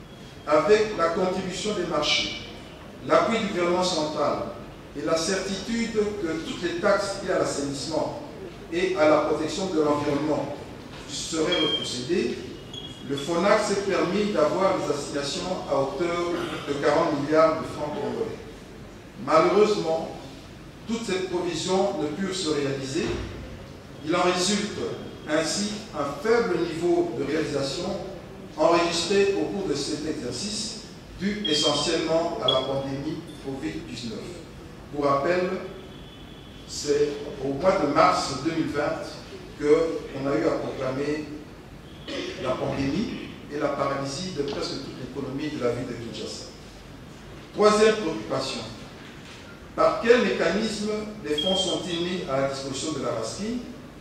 avec la contribution des marchés, l'appui du gouvernement central et la certitude que toutes les taxes liées à l'assainissement et à la protection de l'environnement seraient reprocédées, le FONAC s'est permis d'avoir des assignations à hauteur de quarante milliards de francs congolais. Malheureusement, toutes ces provisions ne purent se réaliser. Il en résulte ainsi un faible niveau de réalisation enregistré au cours de cet exercice, dû essentiellement à la pandémie Covid dix-neuf. Pour rappel, c'est au mois de mars deux mille vingt qu'on a eu à proclamer la pandémie et la paralysie de presque toute l'économie de la ville de Kinshasa. Troisième préoccupation. Par quel mécanisme les fonds sont-ils mis à la disposition de la RASKIN?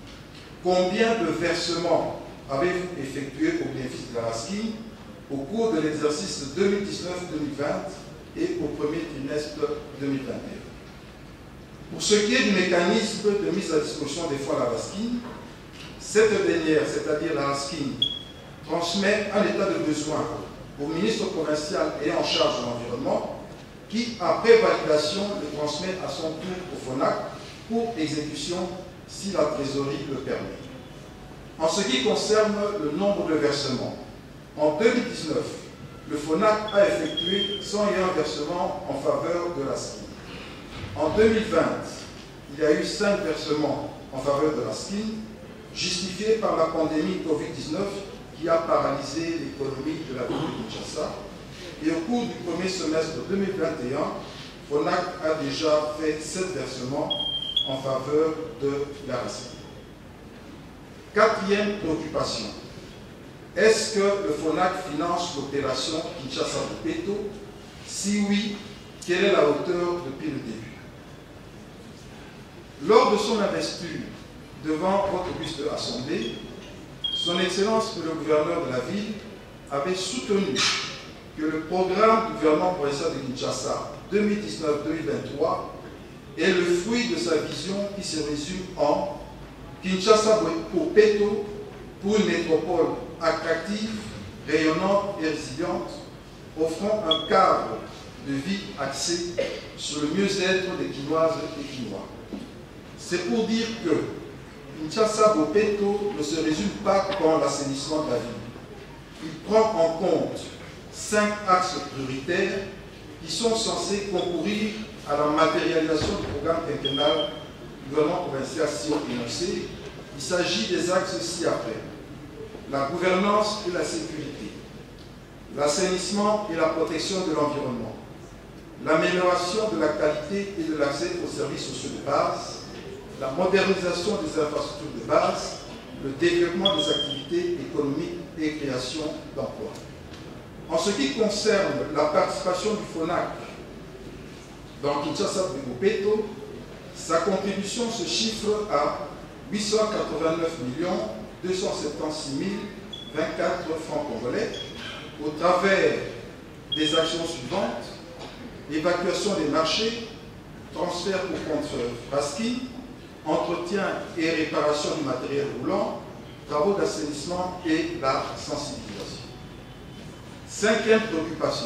Combien de versements avez-vous effectué au bénéfice de la RASKIN au cours de l'exercice deux mille dix-neuf deux mille vingt et au premier trimestre deux mille vingt et un? Pour ce qui est du mécanisme de mise à disposition des fonds à la RASKIN, cette dernière, c'est-à-dire la RASKIN, transmet un état de besoin au ministre provincial ayant en charge de l'environnement, qui, après validation, le transmet à son tour au FONAC pour exécution si la trésorerie le permet. En ce qui concerne le nombre de versements, en deux mille dix-neuf, le FONAC a effectué cent et un versements en faveur de la S C I N. En deux mille vingt, il y a eu cinq versements en faveur de la S C I N, justifiés par la pandémie Covid dix-neuf qui a paralysé l'économie de la ville de Kinshasa. Et au cours du premier semestre deux mille vingt et un, FONAC a déjà fait sept versements en faveur de la S C I N. Quatrième préoccupation. Est-ce que le FONAC finance l'opération Kinshasa-Bopeto? Si oui, quelle est la hauteur depuis le début? Lors de son investiture devant votre auguste assemblée, son Excellence le gouverneur de la ville avait soutenu que le programme du gouvernement provincial de Kinshasa deux mille dix-neuf deux mille vingt-trois est le fruit de sa vision qui se résume en Kinshasa-Bopeto pour une métropole attractive, rayonnante et résiliente, offrant un cadre de vie axé sur le mieux-être des Quinoises et Quinois. C'est pour dire que Kinshasa-Bopeto ne se résume pas dans l'assainissement de la ville. Il prend en compte cinq axes prioritaires qui sont censés concourir à la matérialisation du programme quinquennal du gouvernement provincial si haut énoncé. Il s'agit des axes ci-après: la gouvernance et la sécurité, l'assainissement et la protection de l'environnement, l'amélioration de la qualité et de l'accès aux services sociaux de base, la modernisation des infrastructures de base, le développement des activités économiques et création d'emplois. En ce qui concerne la participation du FONAC dans Kinshasa-Bopeto, sa contribution se chiffre à huit cent quatre-vingt-neuf millions deux cent soixante-seize mille vingt-quatre francs congolais au travers des actions suivantes: évacuation des marchés, transfert pour compte Fasky, entretien et réparation du matériel roulant, travaux d'assainissement et la sensibilisation. Cinquième préoccupation.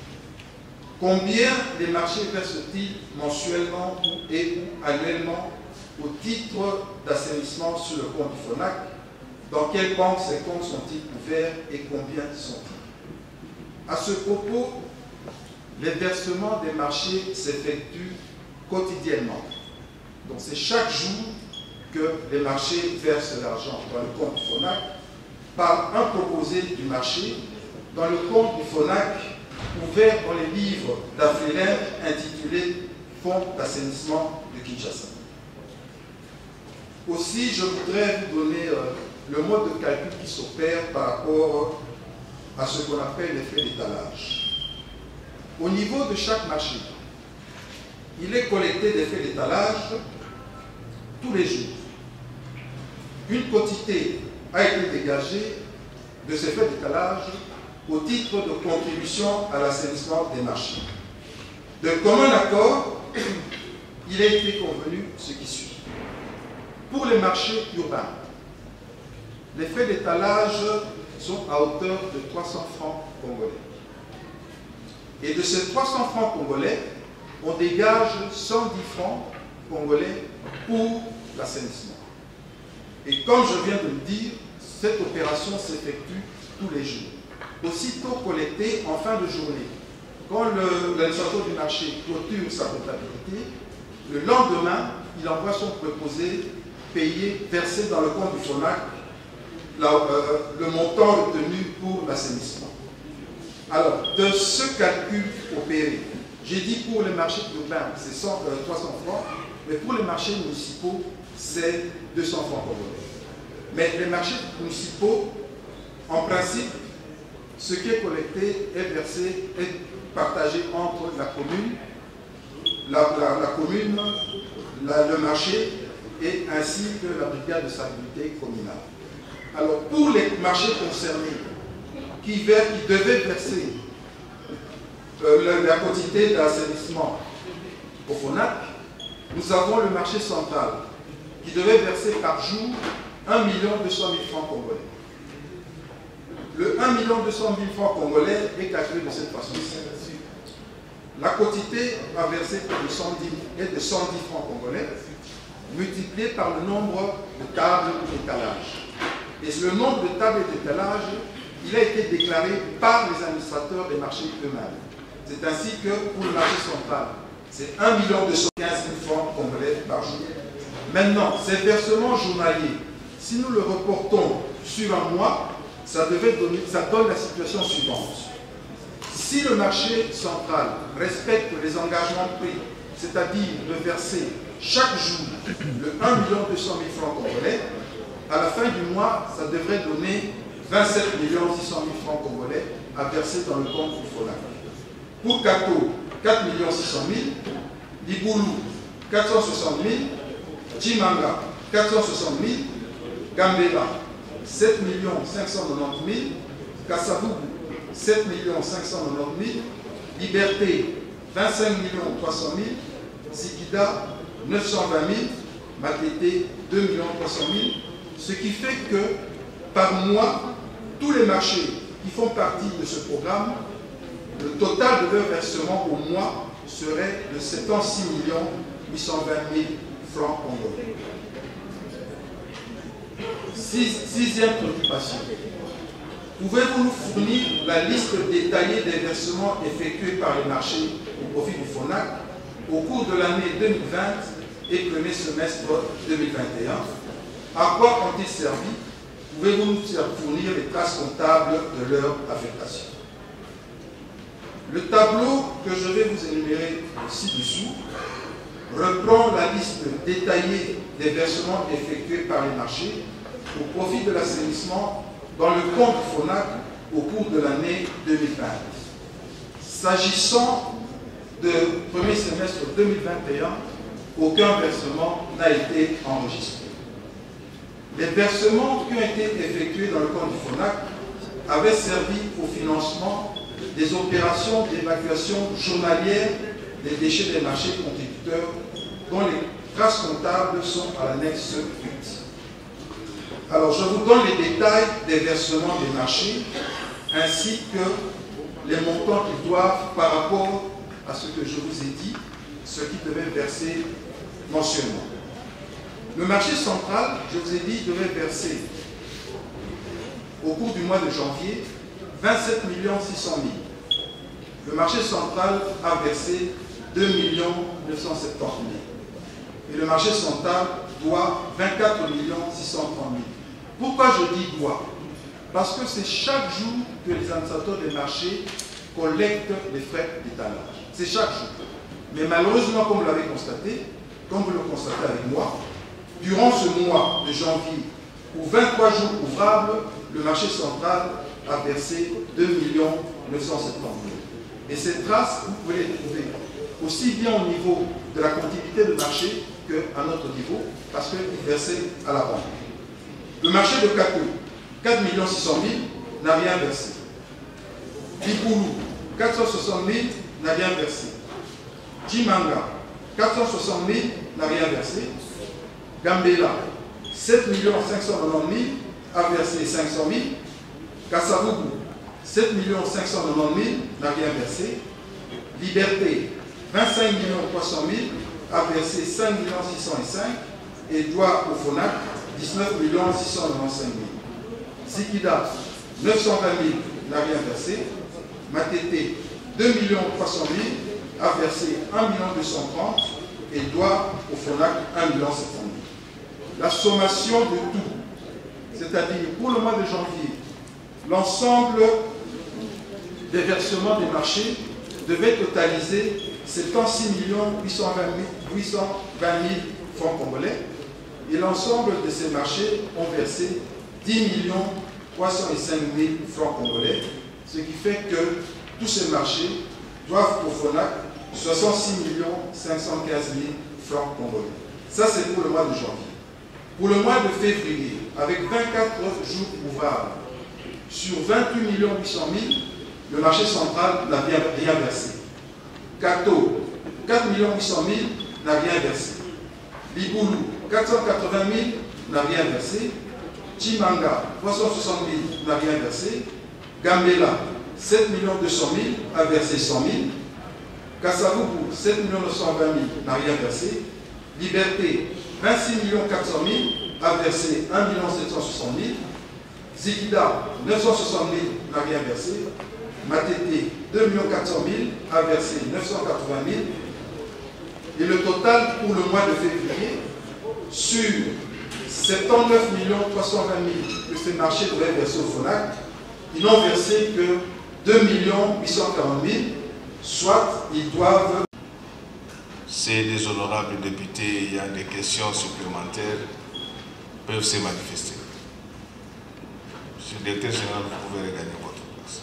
Combien les marchés versent-ils mensuellement et ou annuellement au titre d'assainissement sur le compte du FONAC? Dans quelle banque ces comptes sont-ils ouverts et combien sont-ils? À ce propos, les versements des marchés s'effectuent quotidiennement. Donc c'est chaque jour que les marchés versent l'argent dans le compte du FONAC par un proposé du marché dans le compte du FONAC ouvert dans les livres d'Afrilaine intitulé Fonds d'assainissement de Kinshasa. Aussi, je voudrais vous donner euh, le mode de calcul qui s'opère par rapport à ce qu'on appelle l'effet d'étalage. Au niveau de chaque marché, il est collecté des faits d'étalage tous les jours. Une quantité a été dégagée de ces faits d'étalage au titre de contribution à l'assainissement des marchés. De commun accord, il a été convenu ce qui suit. Pour les marchés urbains, les frais d'étalage sont à hauteur de trois cents francs congolais. Et de ces trois cents francs congolais, on dégage cent dix francs congolais pour l'assainissement. Et comme je viens de le dire, cette opération s'effectue tous les jours. Aussitôt collecté en fin de journée, quand l'administrateur du marché clôture sa comptabilité, le lendemain, il envoie son préposé payé, versé dans le compte du FONAC, la, euh, le montant retenu pour l'assainissement. Alors, de ce calcul opéré, j'ai dit pour les marchés urbains, c'est trois cents francs, mais pour les marchés municipaux, c'est deux cents francs congolais. Mais les marchés municipaux, en principe, ce qui est collecté est versé, est partagé entre la commune, la, la, la commune, la, le marché et ainsi que la brigade de salubrité communale. Alors pour les marchés concernés qui, vers, qui devaient verser euh, la, la quantité d'assainissement au FONAC, nous avons le marché central qui devait verser par jour un million deux cent mille francs congolais. Le un million deux cent mille francs congolais est calculé de cette façon-ci. La quotité à verser est de cent dix francs congolais, multiplié par le nombre de tables d'étalage. Et le nombre de tables d'étalage, il a été déclaré par les administrateurs des marchés eux-mêmes. C'est ainsi que pour le marché central, c'est un million deux cent quinze mille francs congolais par jour. Maintenant, ces versements journaliers, si nous le reportons sur un mois, ça, devait donner, ça donne la situation suivante. Si le marché central respecte les engagements pris, c'est-à-dire de verser chaque jour le un million deux cent mille francs congolais, à la fin du mois, ça devrait donner vingt-sept millions six cent mille francs congolais à verser dans le compte du FONAC. Pour Kato, quatre millions six cent mille, Liboulou, quatre cent soixante mille, Chimanga, quatre cent soixante mille, Gambela, sept millions cinq cent quatre-vingt-dix mille, Kassabougou, sept millions cinq cent quatre-vingt-dix mille, Liberté, vingt-cinq millions trois cent mille, Sikida, neuf cent vingt mille, Matete, deux millions trois cent mille, ce qui fait que par mois, tous les marchés qui font partie de ce programme, le total de leur versement au mois serait de soixante-six millions huit cent vingt mille francs congolais. Six, sixième préoccupation. Pouvez-vous nous fournir la liste détaillée des versements effectués par les marchés au profit du FONAC au cours de l'année deux mille vingt et premier semestre deux mille vingt et un? À quoi ont-ils servi? Pouvez-vous nous fournir les traces comptables de leur affectation? Le tableau que je vais vous énumérer ci-dessous reprend la liste détaillée des versements effectués par les marchés au profit de l'assainissement dans le compte FONAC au cours de l'année deux mille vingt. S'agissant du premier semestre deux mille vingt et un, aucun versement n'a été enregistré. Les versements qui ont été effectués dans le compte du FONAC avaient servi au financement des opérations d'évacuation journalière des déchets des marchés contributeurs dont les traces comptables sont à l'annexe huit. Alors, je vous donne les détails des versements des marchés ainsi que les montants qu'ils doivent par rapport à ce que je vous ai dit, ce qu'ils devaient verser mensuellement. Le marché central, je vous ai dit, devait verser au cours du mois de janvier vingt-sept millions six cent mille. Le marché central a versé deux millions neuf cent soixante-dix mille. Et le marché central doit vingt-quatre millions six cent trente mille. Pourquoi je dis doit? Parce que c'est chaque jour que les administrateurs des marchés collectent les frais d'étalage. C'est chaque jour. Mais malheureusement, comme vous l'avez constaté, comme vous le constatez avec moi, durant ce mois de janvier, pour vingt-trois jours ouvrables, le marché central a versé deux millions neuf cent soixante mille. Et ces traces, vous pouvez les trouver aussi bien au niveau de la comptabilité de marché qu'à notre niveau, parce qu'ils versaient à la banque. Le marché de Kato, quatre millions six cent mille, n'a rien versé. Liboulou, quatre cent soixante mille, n'a rien versé. Chimanga, quatre cent soixante mille, n'a rien versé. Gambela, sept millions cinq cent quatre-vingt-dix mille, a versé cinq cent mille. Kassabougou, sept millions cinq cent quatre-vingt-dix mille, n'a rien versé. Liberté, vingt-cinq millions trois cent mille, a versé cinq millions six cent cinq et doit au FONAC dix-neuf millions six cent quatre-vingt-cinq mille. Sikida, neuf cent vingt mille, n'a rien versé. Matete, deux millions trois cent mille, a versé un million deux cent trente et doit au FONAC un million sept cent mille. La sommation de tout, c'est-à-dire pour le mois de janvier, l'ensemble des versements des marchés devait totaliser soixante-six millions huit cent vingt mille francs congolais et l'ensemble de ces marchés ont versé dix millions trois cent cinq mille francs congolais, ce qui fait que tous ces marchés doivent au FONAC soixante-six millions cinq cent quinze mille francs congolais. Ça, c'est pour le mois de janvier. Pour le mois de février, avec vingt-quatre jours ouvrables, sur vingt-huit millions huit cent mille, le marché central n'a rien versé. Kato, quatre millions huit cent mille, n'a rien versé. Liboulou, quatre cent quatre-vingt mille, n'a rien versé. Chimanga, trois cent soixante mille, n'a rien versé. Gambela, sept millions deux cent mille a versé cent mille. Kassavubu, sept millions neuf cent vingt mille n'a rien versé. Liberté, vingt-six millions quatre cent mille a versé un million sept cent soixante mille. Zikida, neuf cent soixante mille n'a rien versé. Matete, deux millions quatre cent mille a versé neuf cent quatre-vingt mille. Et le total pour le mois de février, sur soixante-dix-neuf millions trois cent vingt mille que ce marché devrait verser au FONAC, ils n'ont versé que deux millions huit cent quarante mille, soit ils doivent... Si les honorables députés, il y a des questions supplémentaires, peuvent se manifester. Monsieur le directeur général, vous pouvez regagner votre place.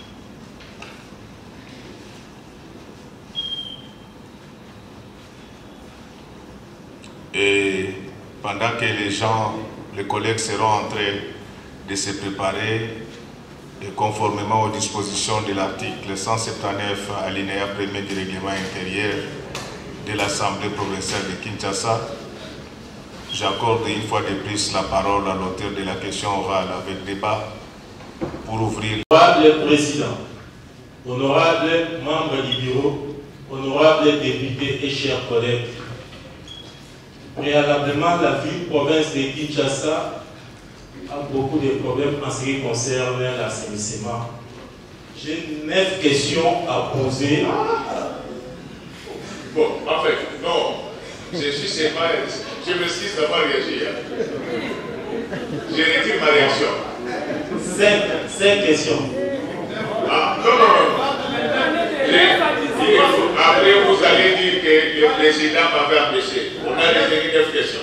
Et pendant que les gens, les collègues seront en train de se préparer, et conformément aux dispositions de l'article cent soixante-dix-neuf alinéa premier du règlement intérieur de l'Assemblée provinciale de Kinshasa, j'accorde une fois de plus la parole à l'auteur de la question orale avec débat pour ouvrir. Honorable Président, honorable membres du bureau, honorables députés et chers collègues, préalablement, la ville-province de Kinshasa a beaucoup de problèmes en ce qui concerne l'assainissement. J'ai neuf questions à poser. Bon, en fait, non, je suis seulement, je me suis seulement réagi. Je retire ma réaction. Cinq, cinq questions. Ah, non, non, non. Et, après, vous allez dire que le président m'avait empêché. On a retenu neuf questions.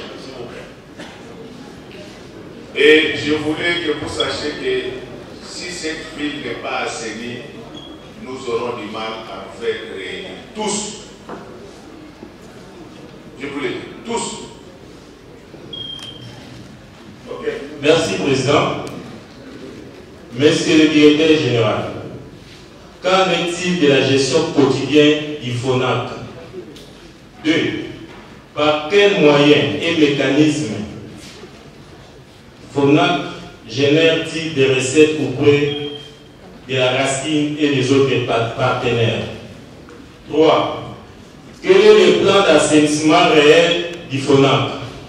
Et je voulais que vous sachiez que si cette ville n'est pas assainie, nous aurons du mal à faire réunir tous. Je voulais dire tous. Ok. Merci, Président. Monsieur le directeur général, qu'en est-il de la gestion quotidienne du FONAC? Deux. Par quels moyens et mécanismes FONAC génère-t-il des recettes auprès de la Racine et des autres partenaires? Trois. Quel est le plan d'assainissement réel du FONAC?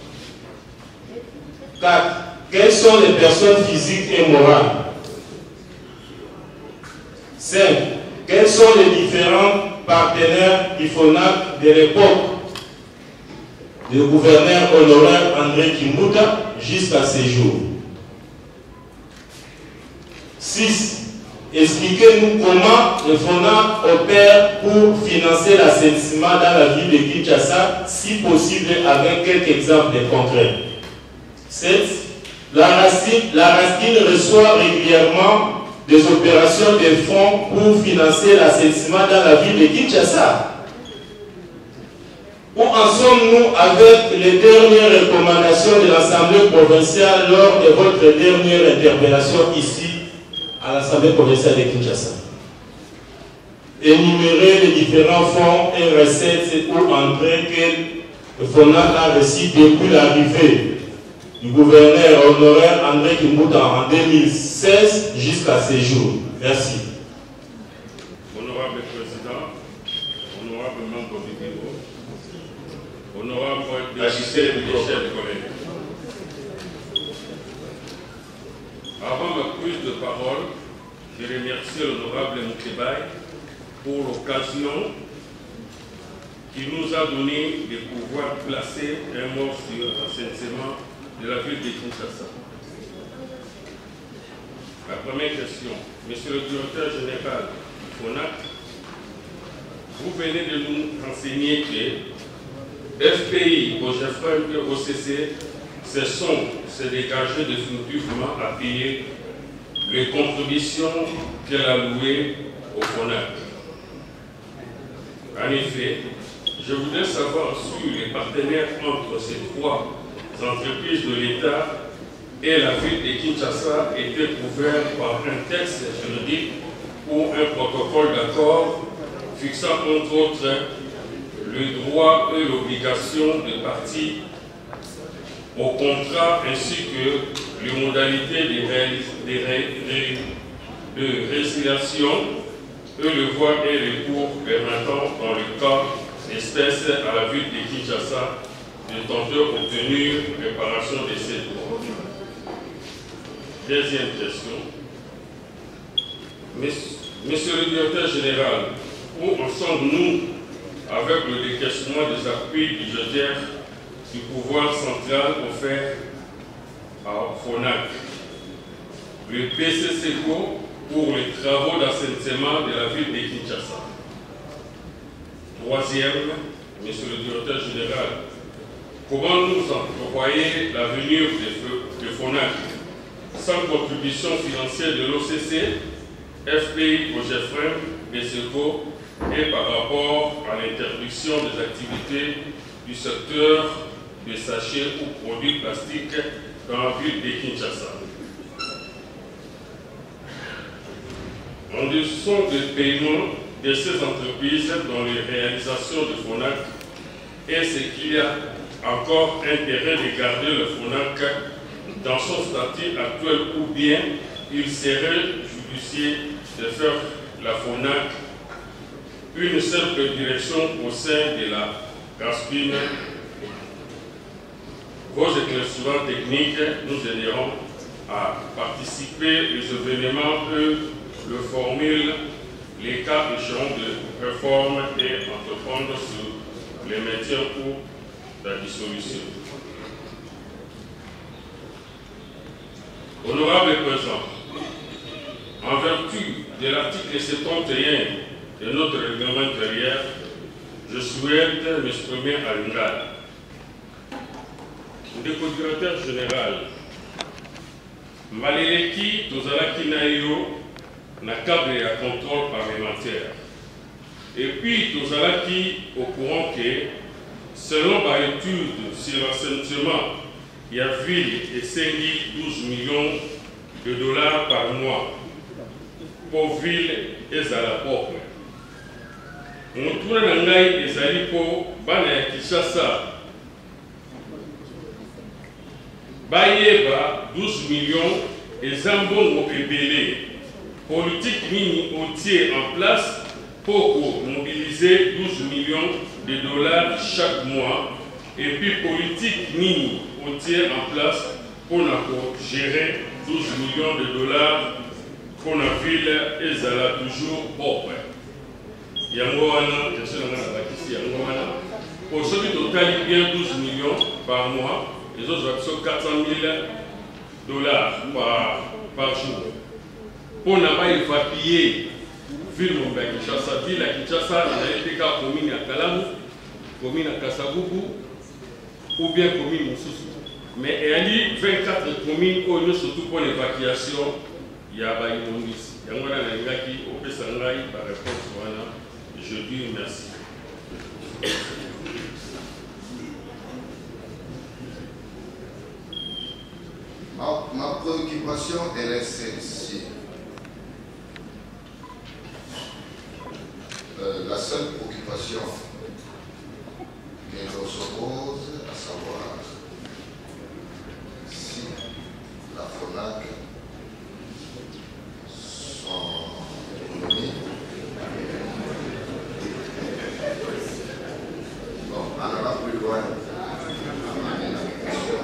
Quatre. Quelles sont les personnes physiques et morales? Cinq. Quels sont les différents partenaires du FONAC de l'époque? Le gouverneur honoraire André Kimbuta jusqu'à ce jour. Six. Expliquez-nous comment le FONAC opère pour financer l'assainissement dans la ville de Kinshasa, si possible avec quelques exemples concrets. Sept. La Racine, la Racine reçoit régulièrement des opérations de fonds pour financer l'assainissement dans la ville de Kinshasa. Où en sommes-nous avec les dernières recommandations de l'Assemblée provinciale lors de votre dernière interpellation ici à l'Assemblée provinciale de Kinshasa? Énumérer les différents fonds et recettes ou entrées que le FONAC a reçus depuis l'arrivée du gouverneur honoraire André Kimbuta en deux mille seize jusqu'à ce jour. Merci. Honorable Président, honorable membre du bureau, honorable député et chers collègues. Avant ma prise de parole, je remercie l'honorable Moukebaye pour l'occasion qui nous a donné de pouvoir placer un mot sur l'assainissement de la ville de Kinshasa. La première question, Monsieur le directeur général du FONAC, vous venez de nous renseigner que F P I, O G F M et O C C se sont se dégagés définitivement à payer les contributions qu'elle a louées au FONAC. En effet, je voudrais savoir si les partenaires entre ces trois entreprises de l'État et la ville de Kinshasa étaient couverts par un texte juridique ou un protocole d'accord fixant entre autres le droit et l'obligation des parties au contrat ainsi que les modalités de, réalis de, ré de résiliation et le voie et recours permettant, dans le cas d'espèces à la ville de Kinshasa, de tenter d'obtenir réparation de ces droits. Deuxième question. Monsieur le directeur général, où en sommes-nous avec le décaissement des appuis budgétaires du pouvoir central offert à FONAC, le P C C C O pour les travaux d'assainissement de la ville de Kinshasa? Troisième, monsieur le directeur général, comment nous entrevoyez l'avenir de FONAC sans contribution financière de l'O C C, F P I, OGEFREM, P C C O et par rapport à l'interdiction des activités du secteur des sachets ou produits plastiques dans la ville de Kinshasa? En dessous des paiements de ces entreprises dans les réalisations de FONAC, est-ce qu'il y a encore intérêt de garder le FONAC dans son statut actuel ou bien il serait judicieux de faire la FONAC une simple direction au sein de la CASPIN? Vos éclaircissements techniques nous aideront à participer aux événements que le formule les cas échéants de réforme et entreprendre sur les maintien ou la dissolution. Honorable Président, en vertu de l'article soixante et un de notre règlement intérieur, je souhaite m'exprimer à l'Ungara. Le co-directeur général, Maleleki Tozalaki Naïo, na cadre à contrôle parlementaire. Et puis, Tozalaki au courant que, selon ma étude sur l'assainissement, il y a ville et douze millions de dollars par mois pour ville et à la pauvre. Nous tournons dans l'Aïe et Zalipo, Bana Kinshasa, Bayeba douze millions et Zambon Ebele. Politique mini entier en place pour mobiliser douze millions de dollars chaque mois et puis politique mini entier en place pour gérer douze millions de dollars pour la ville et Zala toujours pauvre. Yangoana, je sais que Yangoana. Pour ceux qui totalent bien douze millions par mois, les autres sont quatre cent mille dollars par, par jour. On n'a pas évacué ville de Kinshasa, ville à Kinshasa, il a été qu'à commune à Kalamu, commune à Kasagoubou, ou bien commune Moussoussou. Mais il y a vingt-quatre communes où nous surtout pour l'évacuation, il y a Baïmonis. Il y a un gars qui au Pessangaï par réponse. Je dis merci. Ma, ma préoccupation elle est celle-ci. Euh, la seule préoccupation que l'on se pose, à savoir si la FONAC, son économie, bon, on allant plus loin, à amener la question.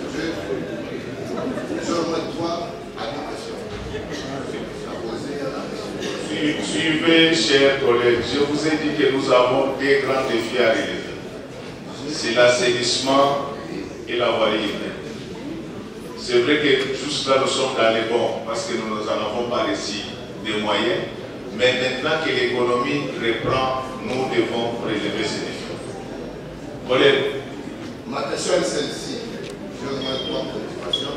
Je, je remets toi à la question. À poser la question. Suivez, chers collègues, je vous ai dit que nous avons des grands défis à relever. C'est l'assainissement et la voirie. C'est vrai que jusque-là, nous sommes dans les bons parce que nous n'en avons pas réussi des moyens. Mais maintenant que l'économie reprend, nous devons relever ces défis. Collègues. Ma question est celle-ci. Je remets trois préoccupations.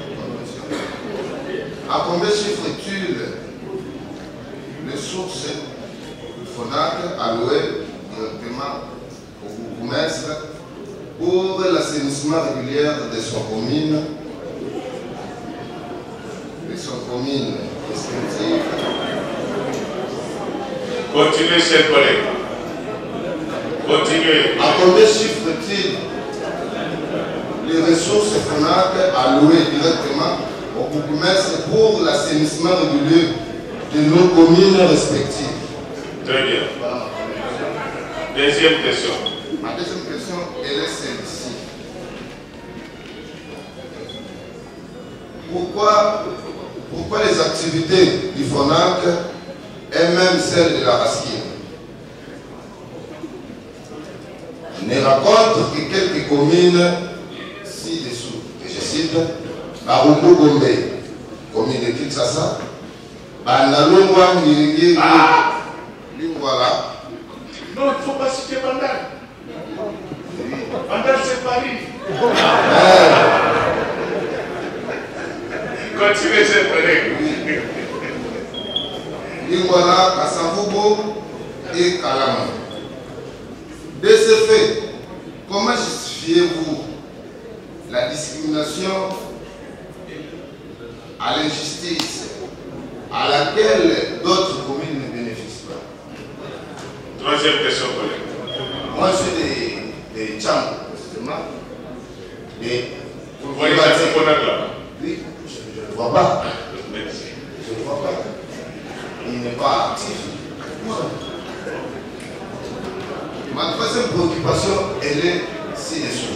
À combien chiffre-t-il les sources FONAC allouées directement au bourgmestre pour l'assainissement régulier de son commune, de son commune respective? Continuez, chers collègues. Continuez. À combien chiffre-t-il les ressources FONAC allouées directement au bourgmestre pour l'assainissement régulier de nos communes respectives. Très bien. Deuxième question. Ma deuxième question, elle est celle-ci. Pourquoi, pourquoi les activités du FONAC et même celles de la Raskin ne racontent que quelques communes ci-dessous, et je cite, Barumbu Gombe, commune de Kinshasa, Banalongwa Mirigiri, Lingwala. Non, il ne faut pas citer Bandal. Bandal, c'est Paris. Continuez, chers collègues. Lingwala, Kassambobo et Kalama. De ce fait, comment justifiez-vous la discrimination à l'injustice à laquelle d'autres communes ne bénéficient pas? Troisième question, collègue. Moi, je suis des, des Tcham, justement. Et vous voyez la Fonac là? Oui, je ne le vois pas. Merci. Je ne le vois pas. Il n'est pas actif. Ma troisième préoccupation, elle est ci-dessous.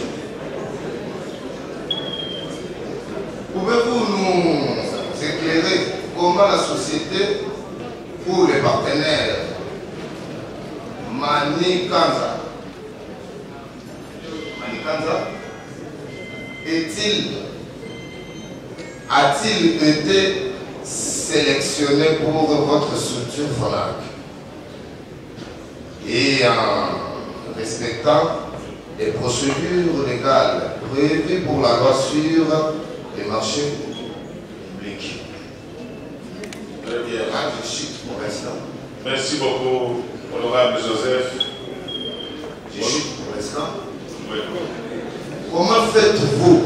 Pouvez-vous nous éclairer comment la société ou les partenaires Manikanza, Manikanza est-il, a-t-il été sélectionné pour votre structure FONAC et en respectant les procédures légales prévues pour la loi sur les marchés publics? Très bien. Ah, je chute pour l'instant. Merci beaucoup, honorable Joseph. Je chute pour l'instant. Oui. Comment faites-vous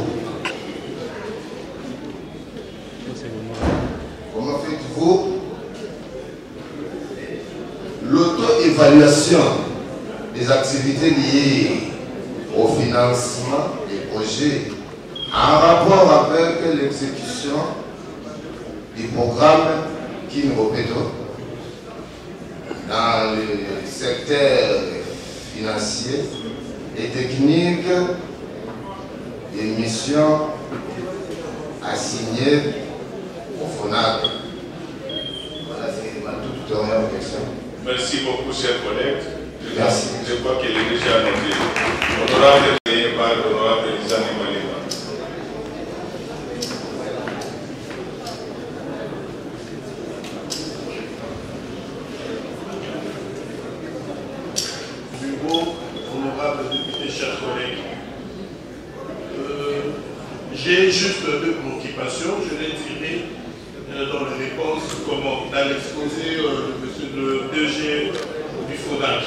Comment faites-vous l'auto-évaluation des activités liées au financement des projets en rapport avec l'exécution du programme Kinropedo dans le secteur financier et technique des missions assignées au FONAC? Voilà, c'est ma toute dernière question. Merci beaucoup, chers collègues. Merci. Je crois qu'elle est déjà notée. Honorable payé par l'honorable Isani Malema. Bureau, honorable député, chers collègues. Euh, J'ai juste deux préoccupations. Je l'ai tiré euh, dans les réponses, comment, dans l'exposé euh, de monsieur le D G du FONAC.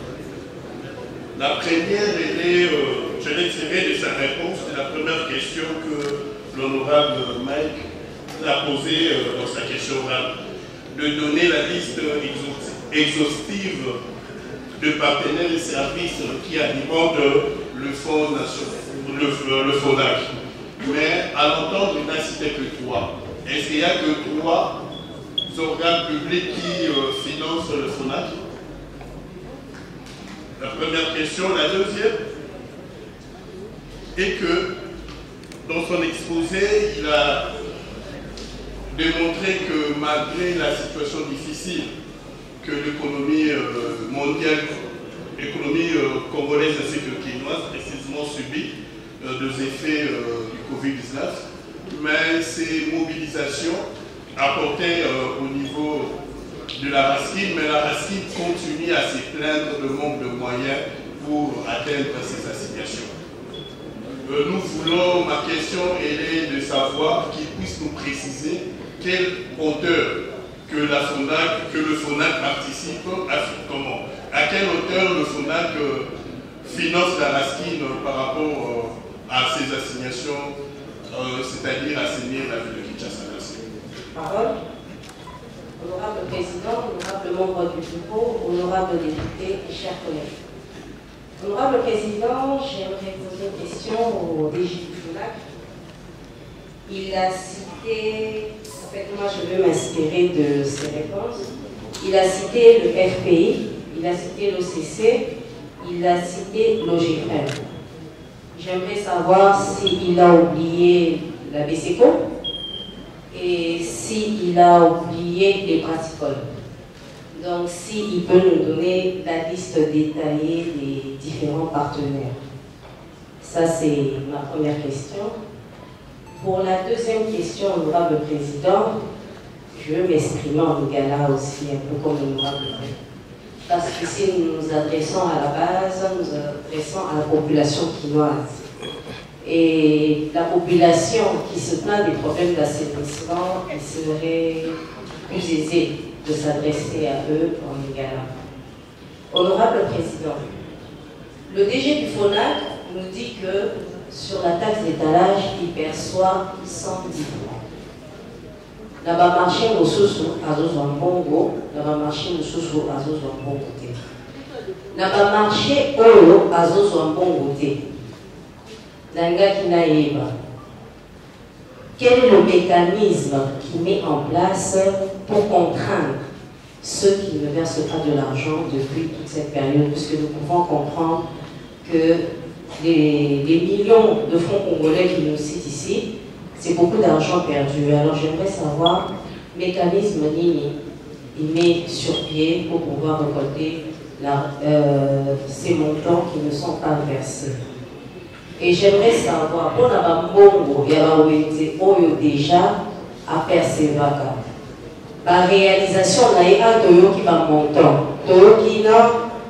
La première, elle est, euh, je l'ai tiré de sa réponse, de la première question que l'honorable Mike a posée euh, dans sa question orale, de donner la liste exhaustive de partenaires et services qui alimentent le Fonds national, le, le FONAC. Mais à l'entendre, il n'a cité que trois. Est-ce qu'il n'y a que trois organes publics qui euh, financent le FONAC? La première question. La deuxième est que dans son exposé, il a démontré que malgré la situation difficile que l'économie euh, mondiale, l'économie euh, congolaise ainsi que quinoise précisément subit euh, des effets euh, du Covid dix-neuf, mais ces mobilisations apportaient euh, au niveau de la Raskin, mais la Raskin continue à se plaindre de manque de moyens pour atteindre ces assignations. Euh, nous voulons, ma question elle est de savoir qu'il puisse nous préciser quelle hauteur que, la FONAC, que le FONAC participe, à, comment, à quelle hauteur le FONAC euh, finance la Raskin euh, par rapport euh, à ses assignations, euh, c'est-à-dire assigner la ville de Kinshasa. Parole. Honorable Président, honorable membre du bureau, honorable député et chers collègues. Honorable Président, j'aimerais poser une question au D G du FONAC. Il a cité fait, moi, je veux m'inspirer de ses réponses. Il a cité le F P I, il a cité l'O C C, il a cité l'O G F M. J'aimerais savoir s'il a oublié la B C C O et s'il a oublié les praticoles. Donc, s'il peut nous donner la liste détaillée des différents partenaires. Ça, c'est ma première question. Pour la deuxième question, honorable président, je veux m'exprimer en lingala aussi, un peu comme l'honorable président. Parce que si nous nous adressons à la base, nous nous adressons à la population quinoise. Et la population qui se plaint des problèmes d'assainissement, il serait plus aisé de s'adresser à eux en lingala. Honorable président, le D G du FONAC nous dit que sur la taxe d'étalage, il perçoit cent dix francs. Là-bas, marché Moussousou, Azozouambongo, là-bas, marché Moussousou, Azozouambongo. Là-bas, marché Olo, Azozouambongo. Nanga Kinaïba. Quel est le mécanisme qui met en place pour contraindre ceux qui ne versent pas de l'argent depuis toute cette période, puisque nous pouvons comprendre que les, les millions de francs congolais qui nous citent ici, c'est beaucoup d'argent perdu. Alors j'aimerais savoir, mécanisme Nini, il met sur pied pour pouvoir récolter la, euh, ces montants qui ne sont pas versés. Et j'aimerais savoir, pour la Mbongo, il y a Oyo déjà à Persevaka. La réalisation n'a pas de qui va montant. Toyo qui n'a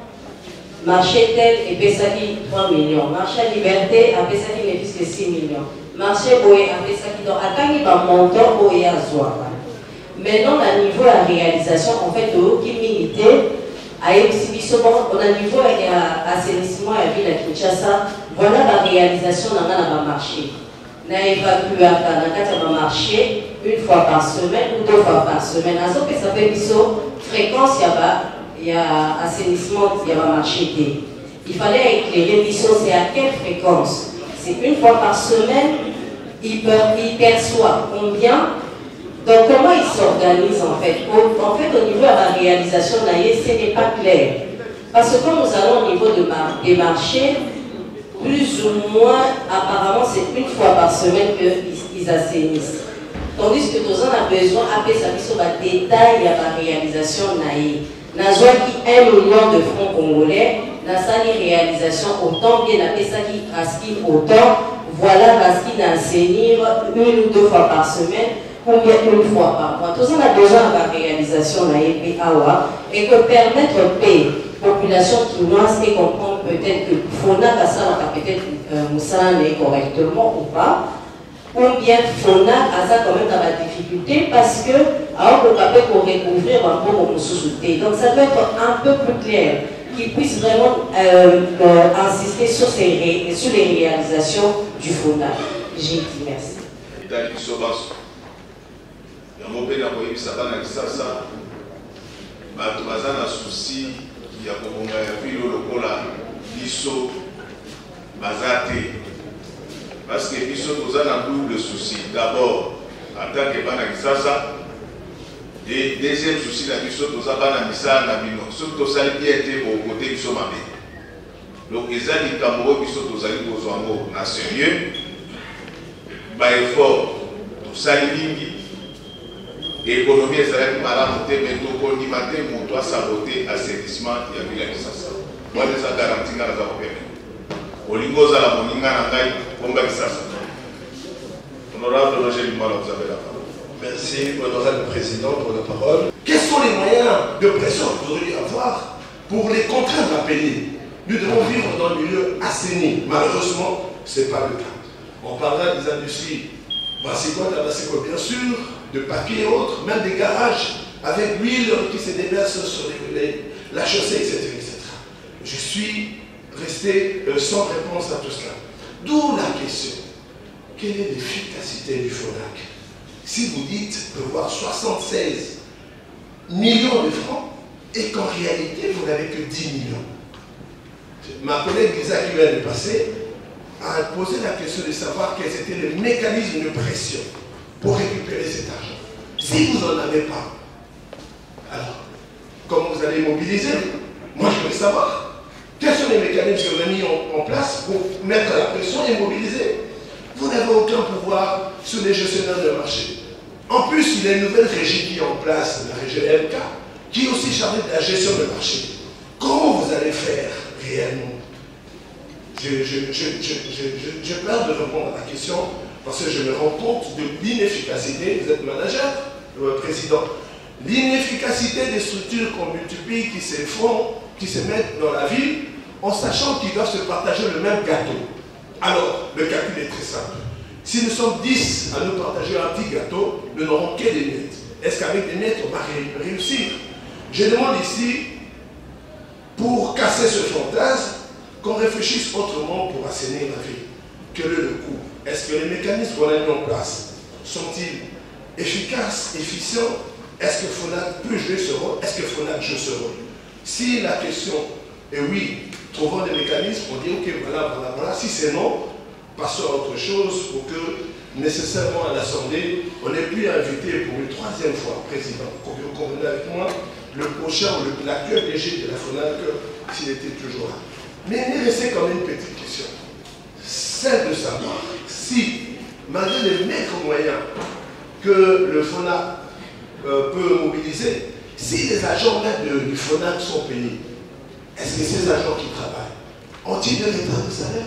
marché tel et Pessaki trois millions. Marché Liberté a Pessaki n'est plus que six millions. Marché Boé a Pessaki donc à Tangi va montant Boé à Zouaka. Maintenant, à niveau de la réalisation, en fait, Toyo qui milité à exhibition, on a niveau d'assainissement à la ville de Kinshasa. Voilà la réalisation dans le marché. On a évacué dans le marché une fois par semaine ou deux fois par semaine. À ce que ça fait une fréquence, il y a assainissement, il y a un marché. Il fallait éclairer, c'est à quelle fréquence? C'est une fois par semaine, il perçoit combien? Donc comment il s'organise en fait? En fait, au niveau de la réalisation, ce n'est pas clair. Parce que quand nous allons au niveau de mar des marchés, plus ou moins, apparemment, c'est une fois par semaine qu'ils assainissent. Tandis que nous avons besoin, après ça, sur le détail de la réalisation. Nous avons un million de francs congolais, nous avons une réalisation autant, bien après ça qui asquine autant, voilà parce qu'il a assainir une ou deux fois par semaine, ou bien une fois par mois. Nous avons besoin de la réalisation de l'A et que permettre aux populations quinoises et comprendre peut-être que Fona Kassala peut-être Moussala n'est correctement ou pas, ou bien Fona a quand même dans la difficulté parce que alors qu'on peut pour recouvrir un peu mon sous-souté. Donc ça doit être un peu plus clair, qu'ils puissent vraiment euh, euh, insister sur, ces ré, sur les réalisations du Fona. J'ai dit merci. bato baza na souci ya kobonga ya vilo lokola biso baza te parce que biso toza na double souci. D'abord en tant que bana Kisasa et deuxième souci na biso toza bana misala na bino soki tosali bien te bokote biso mabe. Donc eza likambo oyo biso tozali kozwa yango na sérieux ba effort tosali mingi. L'économie est là pour la montée, mais tout le monde est pour saboter l'assainissement de la ville de Kisasa. Moi, je suis garanti que nous avons permis. Olingo Zala Moninga Nangai, Pomba Kisasa. Honorable Roger Limala, vous avez la parole. Merci, honorable président, pour la parole. Quels sont les moyens de pression que vous auriez avoir pour les contraindre à payer? Nous devons vivre dans un milieu assaini. Malheureusement, ce n'est pas le cas. On parlera des industries. Bassiko, Tabasiko, bien sûr, de papier et autres, même des garages avec l'huile qui se déverse sur les, les, la chaussée, et cetera, et cetera. Je suis resté euh, sans réponse à tout cela. D'où la question. Quelle est l'efficacité du FONAC? Si vous dites prévoir soixante-seize millions de francs et qu'en réalité, vous n'avez que dix millions. Ma collègue Lisa qui vient de passer a posé la question de savoir quels étaient les mécanismes de pression pour récupérer cet argent. Si vous n'en avez pas, alors, comment vous allez mobiliser? Moi, je veux savoir. Quels sont les mécanismes que vous avez mis en, en place pour mettre la pression et mobiliser? Vous n'avez aucun pouvoir sur les gestionnaires de marché. En plus, il y a une nouvelle régie qui est en place, la régie L K, qui est aussi chargée de la gestion de marché. Comment vous allez faire réellement? J'ai je, je, je, je, je, peur de répondre à la question parce que je me rends compte de l'inefficacité, vous êtes manager, le président, l'inefficacité des structures qu'on multiplie, qui se font, qui se mettent dans la ville, en sachant qu'ils doivent se partager le même gâteau. Alors, le calcul est très simple. Si nous sommes dix à nous partager un petit gâteau, nous n'aurons que des miettes. Est-ce qu'avec des miettes, on va réussir? Je demande ici, pour casser ce fantasme, qu'on réfléchisse autrement pour assainir la vie. Quel est le coût? Est-ce que les mécanismes qu'on a mis en place sont-ils efficaces, efficients? Est-ce que FONAC peut jouer ce rôle? Est-ce que FONAC joue ce rôle? Si la question est oui, trouvons des mécanismes, on dit ok, voilà, voilà, voilà. Si c'est non, passons à autre chose pour que nécessairement à l'Assemblée, on n'ait plus invité pour une troisième fois, président, vous convenez avec moi, le prochain, l'actuel D G de la FONAC, s'il était toujours là. Mais il restait quand même une petite question. Celle de savoir si, malgré les maigres moyens que le FONAC euh, peut mobiliser, si les agents même de, du FONAC sont payés, est-ce que ces agents qui travaillent ont-ils de l'état de salaire?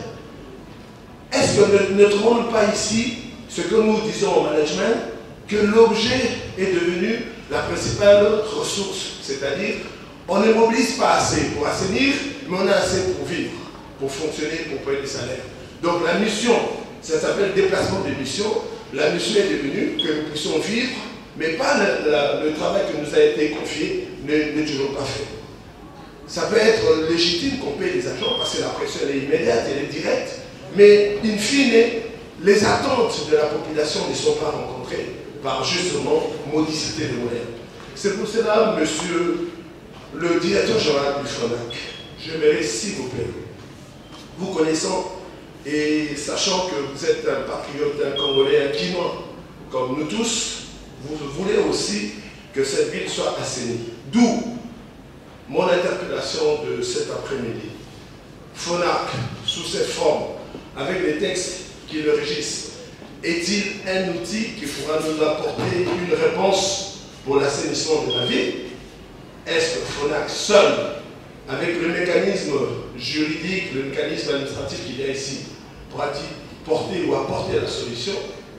Est-ce que ne, ne trouvons-nous pas ici ce que nous disons au management, que l'objet est devenu la principale ressource, c'est-à-dire on ne mobilise pas assez pour assainir, mais on a assez pour vivre, pour fonctionner, pour payer des salaires. Donc la mission, ça s'appelle déplacement de mission. La mission est devenue que nous puissions vivre, mais pas le, la, le travail qui nous a été confié n'est toujours pas fait. Ça peut être légitime qu'on paye les agents parce que la pression elle est immédiate, elle est directe, mais in fine, les attentes de la population ne sont pas rencontrées par justement modicité de moyens. C'est pour cela, monsieur le directeur général du FONAC, j'aimerais s'il vous plaît, vous connaissant et sachant que vous êtes un patriote, un Congolais, un Quinois, comme nous tous, vous voulez aussi que cette ville soit assainie. D'où mon interpellation de cet après-midi. FONAC, sous cette forme, avec les textes qui le régissent, est-il un outil qui pourra nous apporter une réponse pour l'assainissement de la ville? Est-ce que FONAC seul, avec le mécanisme juridique, le mécanisme administratif qu'il y a ici, pourra-t-il porter ou apporter la solution?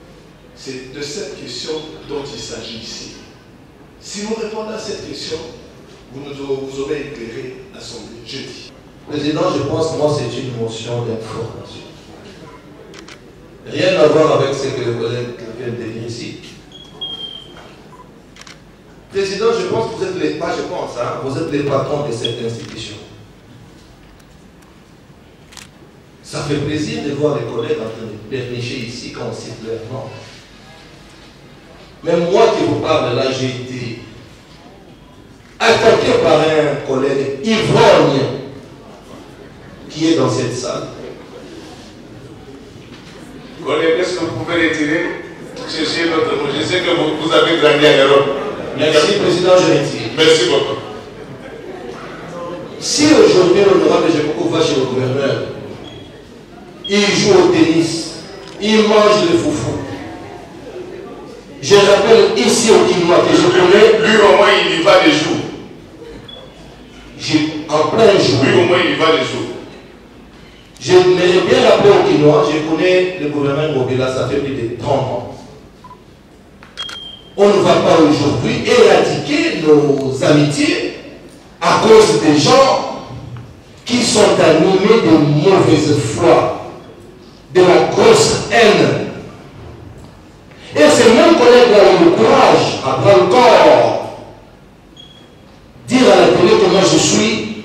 C'est de cette question dont il s'agit ici. Si vous répondez à cette question, vous, nous, vous aurez éclairé l'Assemblée. Jeudi. Président, je pense que moi c'est une motion d'information. Rien à voir avec ce que les collègues viennent de dire ici. Président, je pense que vous êtes les, pas je pense, hein, vous êtes les patrons de cette institution. Ça fait plaisir de voir les collègues en train de pernicher ici quand on cite leur nom. Même moi qui vous parle là, j'ai été attaqué par un collègue ivrogne qui est dans cette salle. Collègue, est-ce que vous pouvez retirer? Cherchez notre mot. Je sais que vous, vous avez grandi en Europe. Merci, Président, je retire. Merci beaucoup. Si aujourd'hui l'honorable Jeboko va chez le gouverneur, il joue au tennis, il mange le foufou. Je rappelle ici au Quinois que je connais. Lui au moins il y va des jours. En plein jour. Lui au moins il y va des jours. Je m'aimerais bien rappeler au Quinois, je connais le gouvernement Mobila, ça fait plus de trente ans. On ne va pas aujourd'hui éradiquer nos amitiés à cause des gens qui sont animés de mauvaise foi, de la grosse haine. Et ces mêmes collègues là ont le courage à prendre le corps, dire à la télé que moi je suis,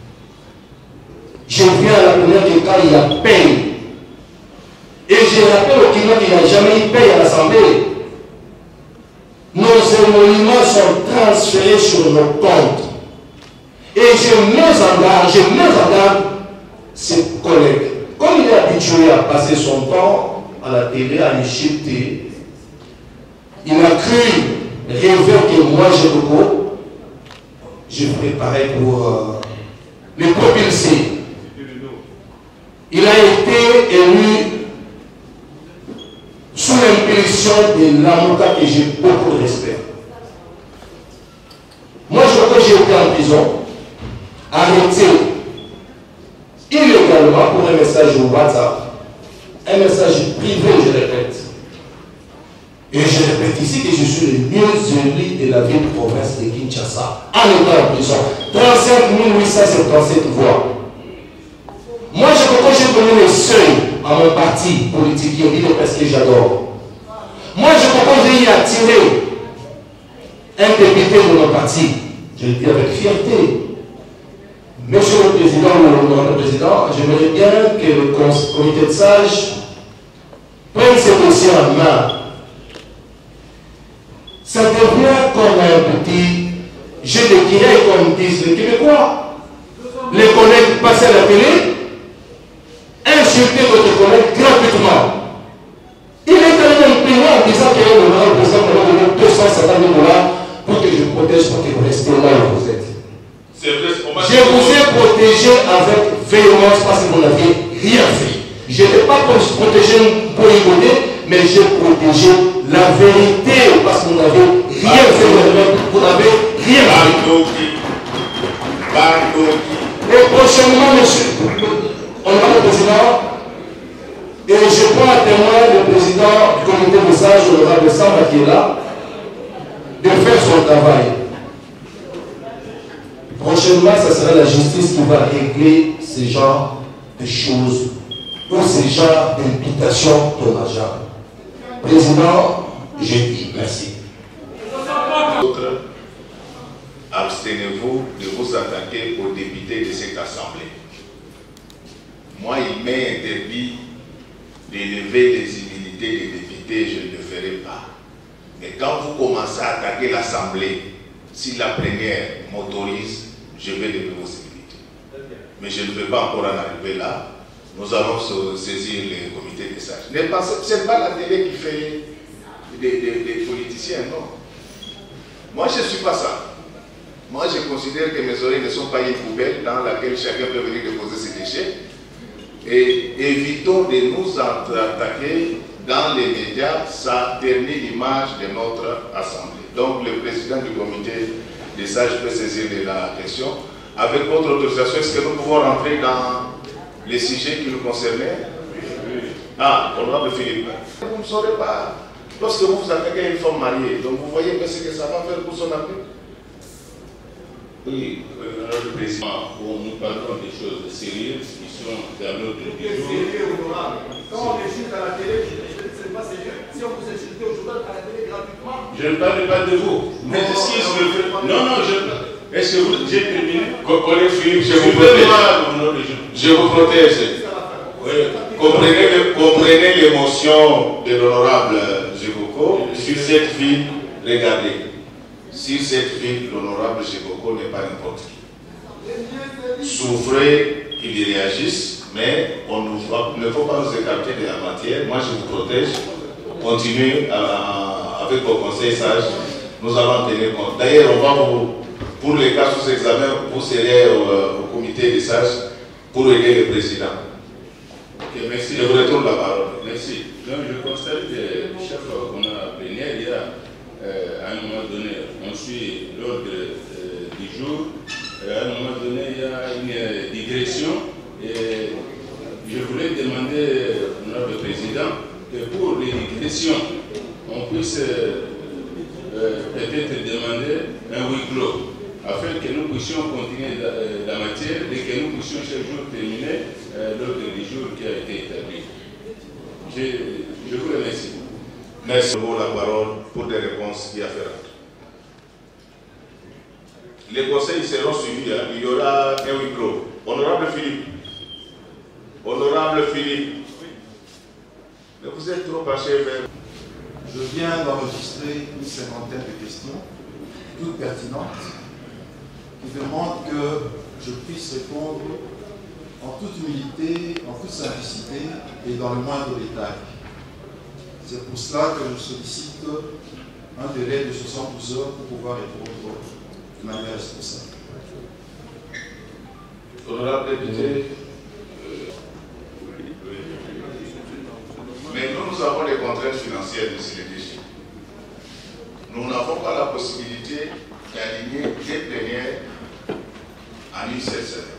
je viens à la première que quand il y a paye. Et je rappelle au Quinois qu'il n'y a jamais eu paye à l'Assemblée. Nos émoluments sont transférés sur nos comptes. Et je mets en garde, je mets en garde ces collègues. Comme il est habitué à passer son temps à la télé, à insulter, il a cru rêvait que moi, je Coco, je ferais pareil pour euh, les propulser. Il a été élu sous l'impulsion de Lamuka que j'ai beaucoup de respect. Moi, je crois que j'ai été en prison, arrêté illégalement pour un message au WhatsApp, un message privé, je répète. Et je répète ici que je suis le mieux élu de la ville de province de Kinshasa, en étant en prison. trente-cinq mille huit cent soixante-dix-sept voix. Moi, je crois que j'ai donné le seuil à mon parti politique, il est parce que j'adore. Moi, je crois que j'ai attiré un député de mon parti. Je le dis avec fierté. Monsieur le Président ou le Président, j'aimerais bien que le comité de sages prenne ce dossier en main. Ça devient comme un petit jeu de guerre, comme disent les Québécois. Les collègues passent à la télé, insulter votre collègue gratuitement. Il est quand même imprimé en disant qu'il y a un président qui va donner deux cent cinquante dollars pour que je vous protège, pour que vous restez là où vous êtes. Je vous ai protégé avec véhémence parce que vous n'aviez rien fait. Je n'ai pas protégé pour rigoler, mais j'ai protégé la vérité parce que vous n'avez rien fait. Vous n'avez rien fait. Et prochainement, monsieur, on va le président, et je prends à témoin le président du comité de sages, l'honorable Samba, qui est là, de faire son travail. Prochainement, ce sera la justice qui va régler ce genre de choses ou ce genre d'implications dommageables. Président, je dis merci. Abstenez-vous de vous attaquer aux députés de cette assemblée. Moi, il m'est interdit d'élever les immunités des députés, je ne le ferai pas. Mais quand vous commencez à attaquer l'assemblée, si la plénière m'autorise, je vais lever vos immunités. Mais je ne vais pas encore en arriver là. Nous allons saisir les comités de sages. Ce n'est pas la télé qui fait des, des, des politiciens, non. Moi, je ne suis pas ça. Moi, je considère que mes oreilles ne sont pas une poubelle dans laquelle chacun peut venir déposer ses déchets. Et évitons de nous attaquer dans les médias, ça ternit l'image de notre assemblée. Donc, le président du comité des sages peut saisir de la question. Avec votre autorisation, est-ce que nous pouvons rentrer dans les sujets qui nous concernaient? Ah, honorable Philippe, vous ne saurez pas. Lorsque vous vous attaquez à une femme mariée, donc vous voyez ce que ça va faire pour son avenir. Oui, honorable président, nous parlons des choses sérieuses qui sont dans notre jour. Quand on insulte à la télé, c'est pas sérieux. Si on vous insulte aujourd'hui à la télé gratuitement. Je ne parle pas de vous. Mais oh, si je me fais. Non, non, je. Est-ce que vous. J'ai terminé. Collègue Philippe, je vous protège. Je vous protège. Oui. Comprenez, comprenez l'émotion de l'honorable Jekoko sur cette ville. Regardez. Sur cette ville, l'honorable Jekoko n'est pas n'importe qui. Souffrez qu'il y réagisse, mais on nous, il ne faut pas nous écarter de la matière. Moi, je vous protège. Continuez à, à, avec vos conseils sages. Nous allons tenir compte. D'ailleurs, on va vous, pour les cas sous examen, vous serez au, au comité des sages pour aider le président. Okay, merci. Je vous retourne la parole. Merci. Donc, je constate que, chef, qu'on a plénière, il y a, euh, à un moment donné, on suit l'ordre euh, du jour. À un moment donné, il y a une digression. Et je voulais demander, honorable président, que pour les digressions, on puisse euh, euh, peut-être demander un huis clos, afin que nous puissions continuer la, euh, la matière et que nous puissions chaque jour terminer euh, l'ordre du jour qui a été établi. Je, je vous remercie. Merci pour la parole pour des réponses qui afférentes. Les conseils seront suivis, hein. Il y aura un huis clos. Honorable Philippe. Honorable Philippe. Mais vous êtes trop penché vers... Je viens d'enregistrer une cinquantaine de questions, toutes pertinentes, qui demandent que je puisse répondre en toute humilité, en toute simplicité et dans le moindre détail. C'est pour cela que je sollicite un délai de soixante-douze heures pour pouvoir répondre de manière responsable. Honorable député, mais nous, nous avons des contraintes financières, monsieur le D G. Nous n'avons pas la possibilité d'aligner des plénières en une seule semaine.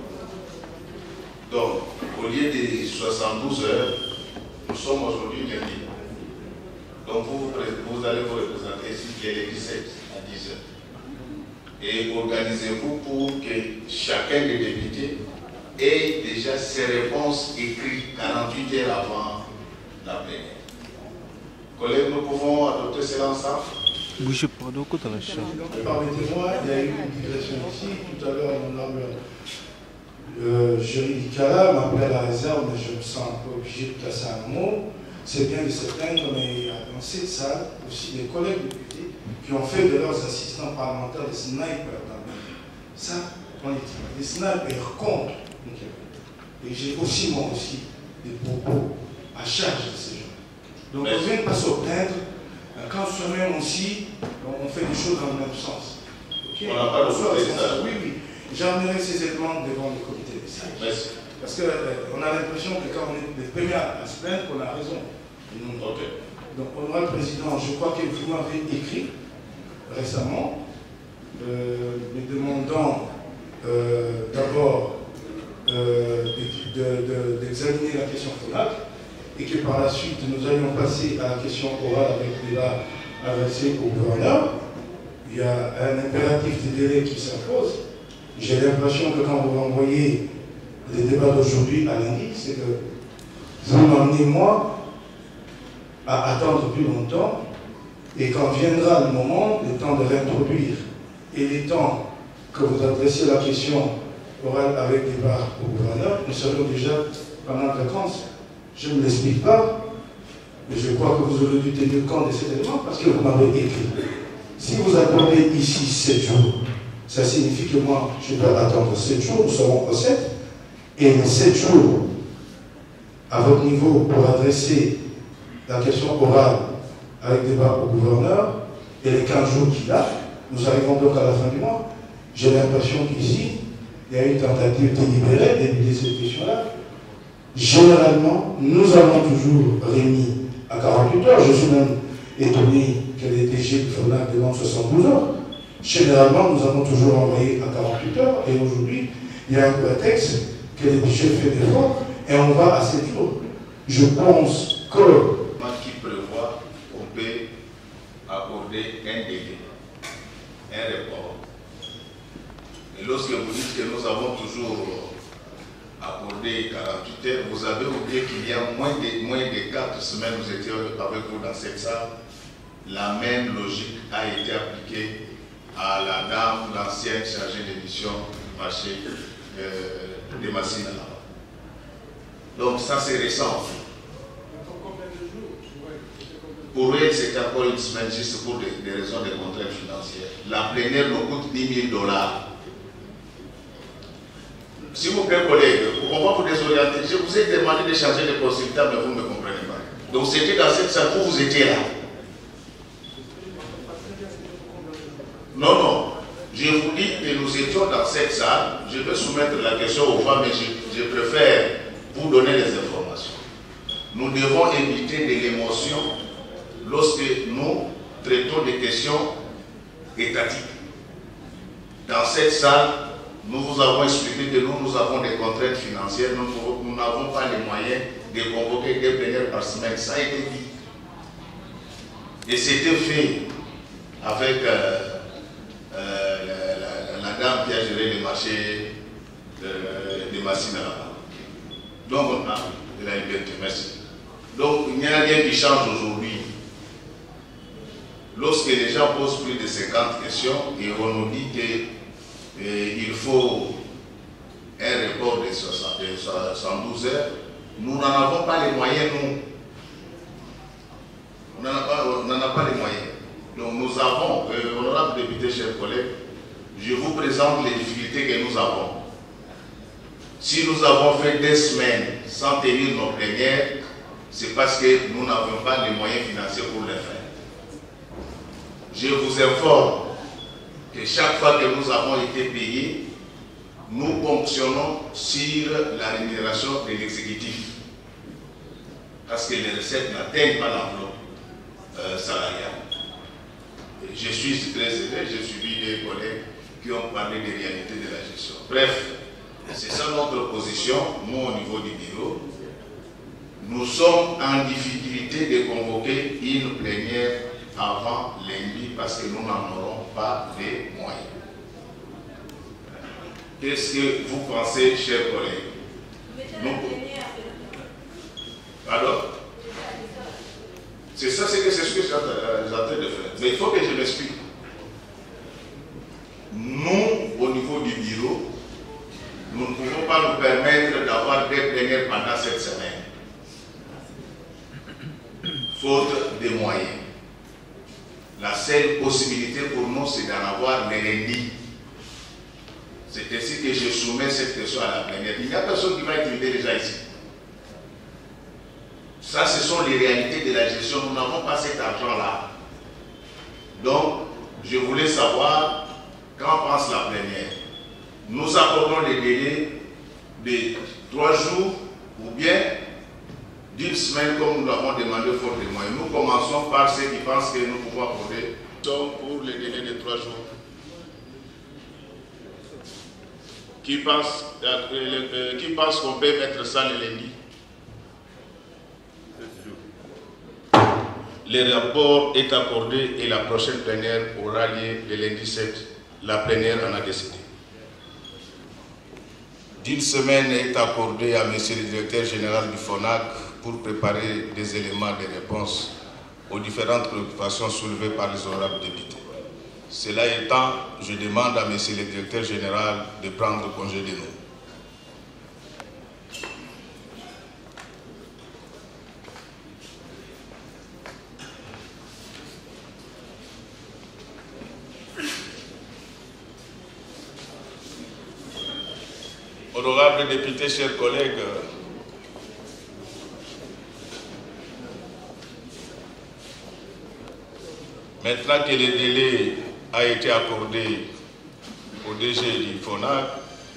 Donc, au lieu de soixante-douze heures, nous sommes aujourd'hui lundi. Donc, vous, vous allez vous représenter ici les dix-sept à dix heures. Et organisez-vous pour que chacun des députés ait déjà ses réponses écrites quarante-huit heures avant la plénière. Collègues, nous pouvons adopter cela ensemble. Bougez pas de côté la chambre. Permettez-moi, il y a eu une digression ici. Tout à l'heure, mon homme euh, Jérémy Kala m'appelait à la réserve, mais je me sens un peu obligé de placer un mot. C'est bien de se plaindre, mais il y a dans cette salle aussi des collègues députés qui ont fait de leurs assistants parlementaires des snipers dans le pays. Ça, on est dit. Les snipers comptent. Et j'ai aussi, moi aussi, des propos à charge de ces gens. Donc, on ne vient pas se plaindre. Quand on se met aussi, on fait des choses dans le même sens. Okay? On n'a pas le droit de ça. Oui, oui. J'emmènerai ces éléments devant le comité des sages. Merci. Parce qu'on euh, a l'impression que quand on est les premiers à se plaindre, qu'on a raison. Okay. Donc, honorable président, je crois que vous m'avez écrit récemment, euh, me demandant euh, d'abord euh, d'examiner de, de, la question FONAC, et que par la suite nous allions passer à la question orale avec le débat adressé au gouverneur. Il y a un impératif de délai qui s'impose. J'ai l'impression que quand vous renvoyez les débats d'aujourd'hui à lundi, c'est que vous m'emmenez moi à attendre plus longtemps, et quand viendra le moment, le temps de réintroduire et les temps que vous adressez la question orale avec débat au gouverneur, nous serons déjà pendant les vacances. Je ne l'explique pas, mais je crois que vous aurez dû tenir compte de cet élément parce que vous m'avez écrit. Si vous attendez ici sept jours, ça signifie que moi, je dois attendre sept jours, nous serons au sept, et les sept jours, à votre niveau, pour adresser la question orale avec débat au gouverneur, et les quinze jours qu'il a, nous arrivons donc à la fin du mois. J'ai l'impression qu'ici, il y a une tentative délibérée d'éluder cette question-là. Généralement, nous avons toujours remis à quarante-huit heures. Je suis même étonné que les D G de FONAC demandent soixante-douze heures. Généralement, nous avons toujours envoyé à quarante-huit heures. Et aujourd'hui, il y a un prétexte que les budgets fait d'efforts et on va à sept jours. Je pense que... qui prévoit qu'on peut accorder un délai, un report. Et lorsque vous dites que nous avons toujours accordé quarante-huit heures, vous avez oublié qu'il y a moins de, moins de quatre semaines, nous étions avec vous dans cette salle. La même logique a été appliquée à la dame, l'ancienne chargée de mission du marché euh, des machines à laver. Donc ça c'est récent. Pour elle, c'est encore une semaine juste pour des, des raisons de contraintes financières. La plénière nous coûte dix mille dollars. S'il vous plaît, collègues, on va vous désorienter. Je vous ai demandé de changer de consultant, mais vous ne me comprenez pas. Donc c'était dans cette salle où vous étiez là. Non, non. Je vous dis que nous étions dans cette salle. Je vais soumettre la question aux femmes, mais je, je préfère vous donner les informations. Nous devons éviter de l'émotion lorsque nous traitons des questions étatiques. Dans cette salle, nous vous avons expliqué que nous, nous avons des contraintes financières, nous n'avons pas les moyens de convoquer des plénières par semaine. Ça a été dit. Et c'était fait avec euh, euh, la, la, la dame qui a géré les marchés euh, des machines à laver. Donc on a de la liberté. Merci. Donc il n'y a rien qui change aujourd'hui. Lorsque les gens posent plus de cinquante questions et on nous dit qu'il faut un report de soixante-douze heures, nous n'en avons pas les moyens, nous. On n'en a, a pas les moyens. Donc nous avons, euh, honorable député, chers collègues, je vous présente les difficultés que nous avons. Si nous avons fait des semaines sans tenir nos plénières, c'est parce que nous n'avons pas les moyens financiers pour les faire. je vous informe que chaque fois que nous avons été payés, nous ponctionnons sur la rémunération de l'exécutif. Parce que les recettes n'atteignent pas l'enveloppe euh, salariale. Je suis très aidé, j'ai suivi des collègues qui ont parlé des réalités de la gestion. Bref, c'est ça notre position, nous au niveau du bureau. Nous sommes en difficulté de convoquer une plénière avant lundi parce que nous n'en aurons pas les moyens. Qu'est-ce que vous pensez, chers collègues? Nous... Alors, c'est ça, c'est ce que je suis en train de faire. Mais il faut que je m'explique. Nous, au niveau du bureau, nous ne pouvons pas nous permettre d'avoir des plénières pendant cette semaine. Faute de moyens. La seule possibilité pour nous, c'est d'en avoir les lundis. C'est ainsi que je soumets cette question à la plénière. Il n'y a personne qui va être invité déjà ici. Ça, ce sont les réalités de la gestion. Nous n'avons pas cet argent-là. Donc, je voulais savoir qu'en pense la plénière. Nous accordons les délais de trois jours ou bien d'une semaine comme nous l'avons demandé faute de moyens. Nous commençons par ceux qui pensent que nous pouvons accorder pour les délais de trois jours. Qui pense, euh, qui pense qu'on peut mettre ça le lundi? Le rapport est accordé et la prochaine plénière aura lieu le lundi sept. La plénière en a décidé. D'une semaine est accordée à M. le directeur général du FONAC pour préparer des éléments de réponse aux différentes préoccupations soulevées par les honorables députés. Cela étant, je demande à M. le directeur général de prendre congé de nous. Honorables députés, chers collègues, maintenant que le délai a été accordé au D G du FONAC,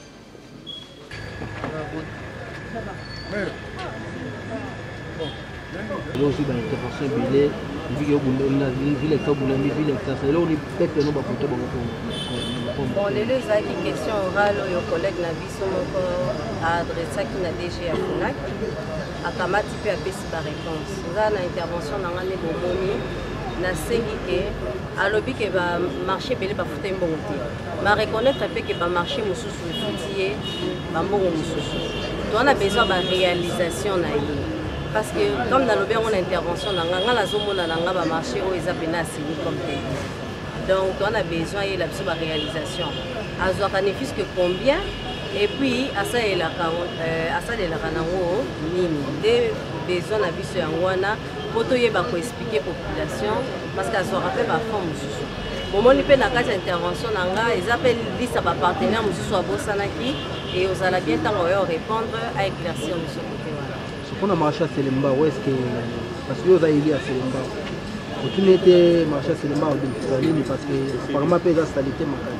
là aussi dans l'intervention billet, vu que vous l'êtes boulandi, vu l'exercice, là on est peut-être non pas pour toi. Bon, les deux questions orales, le collègue Nabiso a adressé qui n'a D G à FONAC, à Kamati peut appeler sa réponse. Nous avons une intervention dans l'année de Momi, na sengi à l'objet que va marcher belé ba fouter mbongo. Ma reconnaître peu que va marcher mususu foutier, ba mbongo mususu. On a besoin de réalisation na yi. Parce que comme dans l'objet on a intervention na nga la zomo na nga ba marcher o eza pena sini comme tel. Donc on a besoin de la réalisation. À ce bénéfice que combien et puis à ça il a à ça il a ranango nini des besoins à biso yangwana pour to yeba ko expliquer population parce qu'à ce rappel ba forme mususu. Moment ni pe na kati intervention na nga ils appellent liste ba partenaire mususu a bosanaki et aux ala bien temps on répondre à éclaircir mususu côté voilà. Ce qu'on a marché à Selemba où est-ce que parce que vous avez lié à Selemba. Aucune n'était marché à Selemba au début parce que apparemment pas salité makali.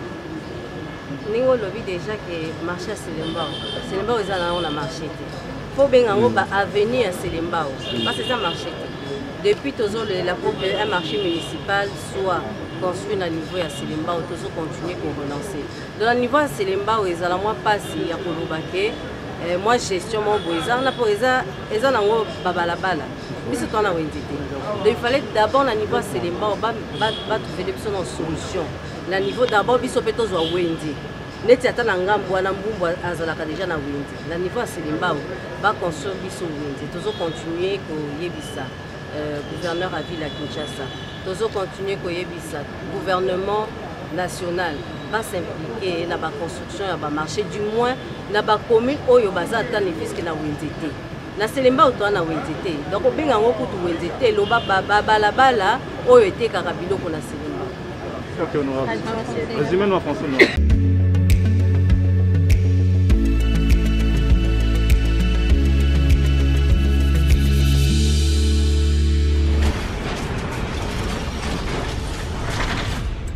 Ningo lobby déjà que marché à Selemba. Selemba aux ala on a marché. Faut bien en ba avenir à Selemba parce que ça marché. Depuis toujours la un marché municipal soit construit à niveau à Selemba ou toujours continuer pour relancer. Dans le niveau à Selemba où ils ala moi passer à Kolobake. Moi gestion mon boisa na pour eza eza nango babalabala. Biso to na wendité. Donc il fallait d'abord na niveau Selemba ba ba trouver des solutions. Na niveau d'abord biso peto zo wendi. Neti ata na ngambo wana mbumbu azalaka déjà na wendi. Na niveau Selemba ba construire biso wendi. Toujours continuer ko yebisa gouverneur à ville à Kinshasa. Toujours continuer ko yebisa gouvernement national va s'impliquer dans la construction et dans marché du moins dans la commune où il y a un bénéfice qui est wendité. Na Selemba ou toi na wendité. Donc on binga ngo kutu wendité lo ba ba bala bala où il était karabilo ko na Selemba. OK, honorable. Résumez-nous en français.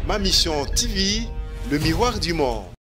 Ma Mission T V, le miroir du monde.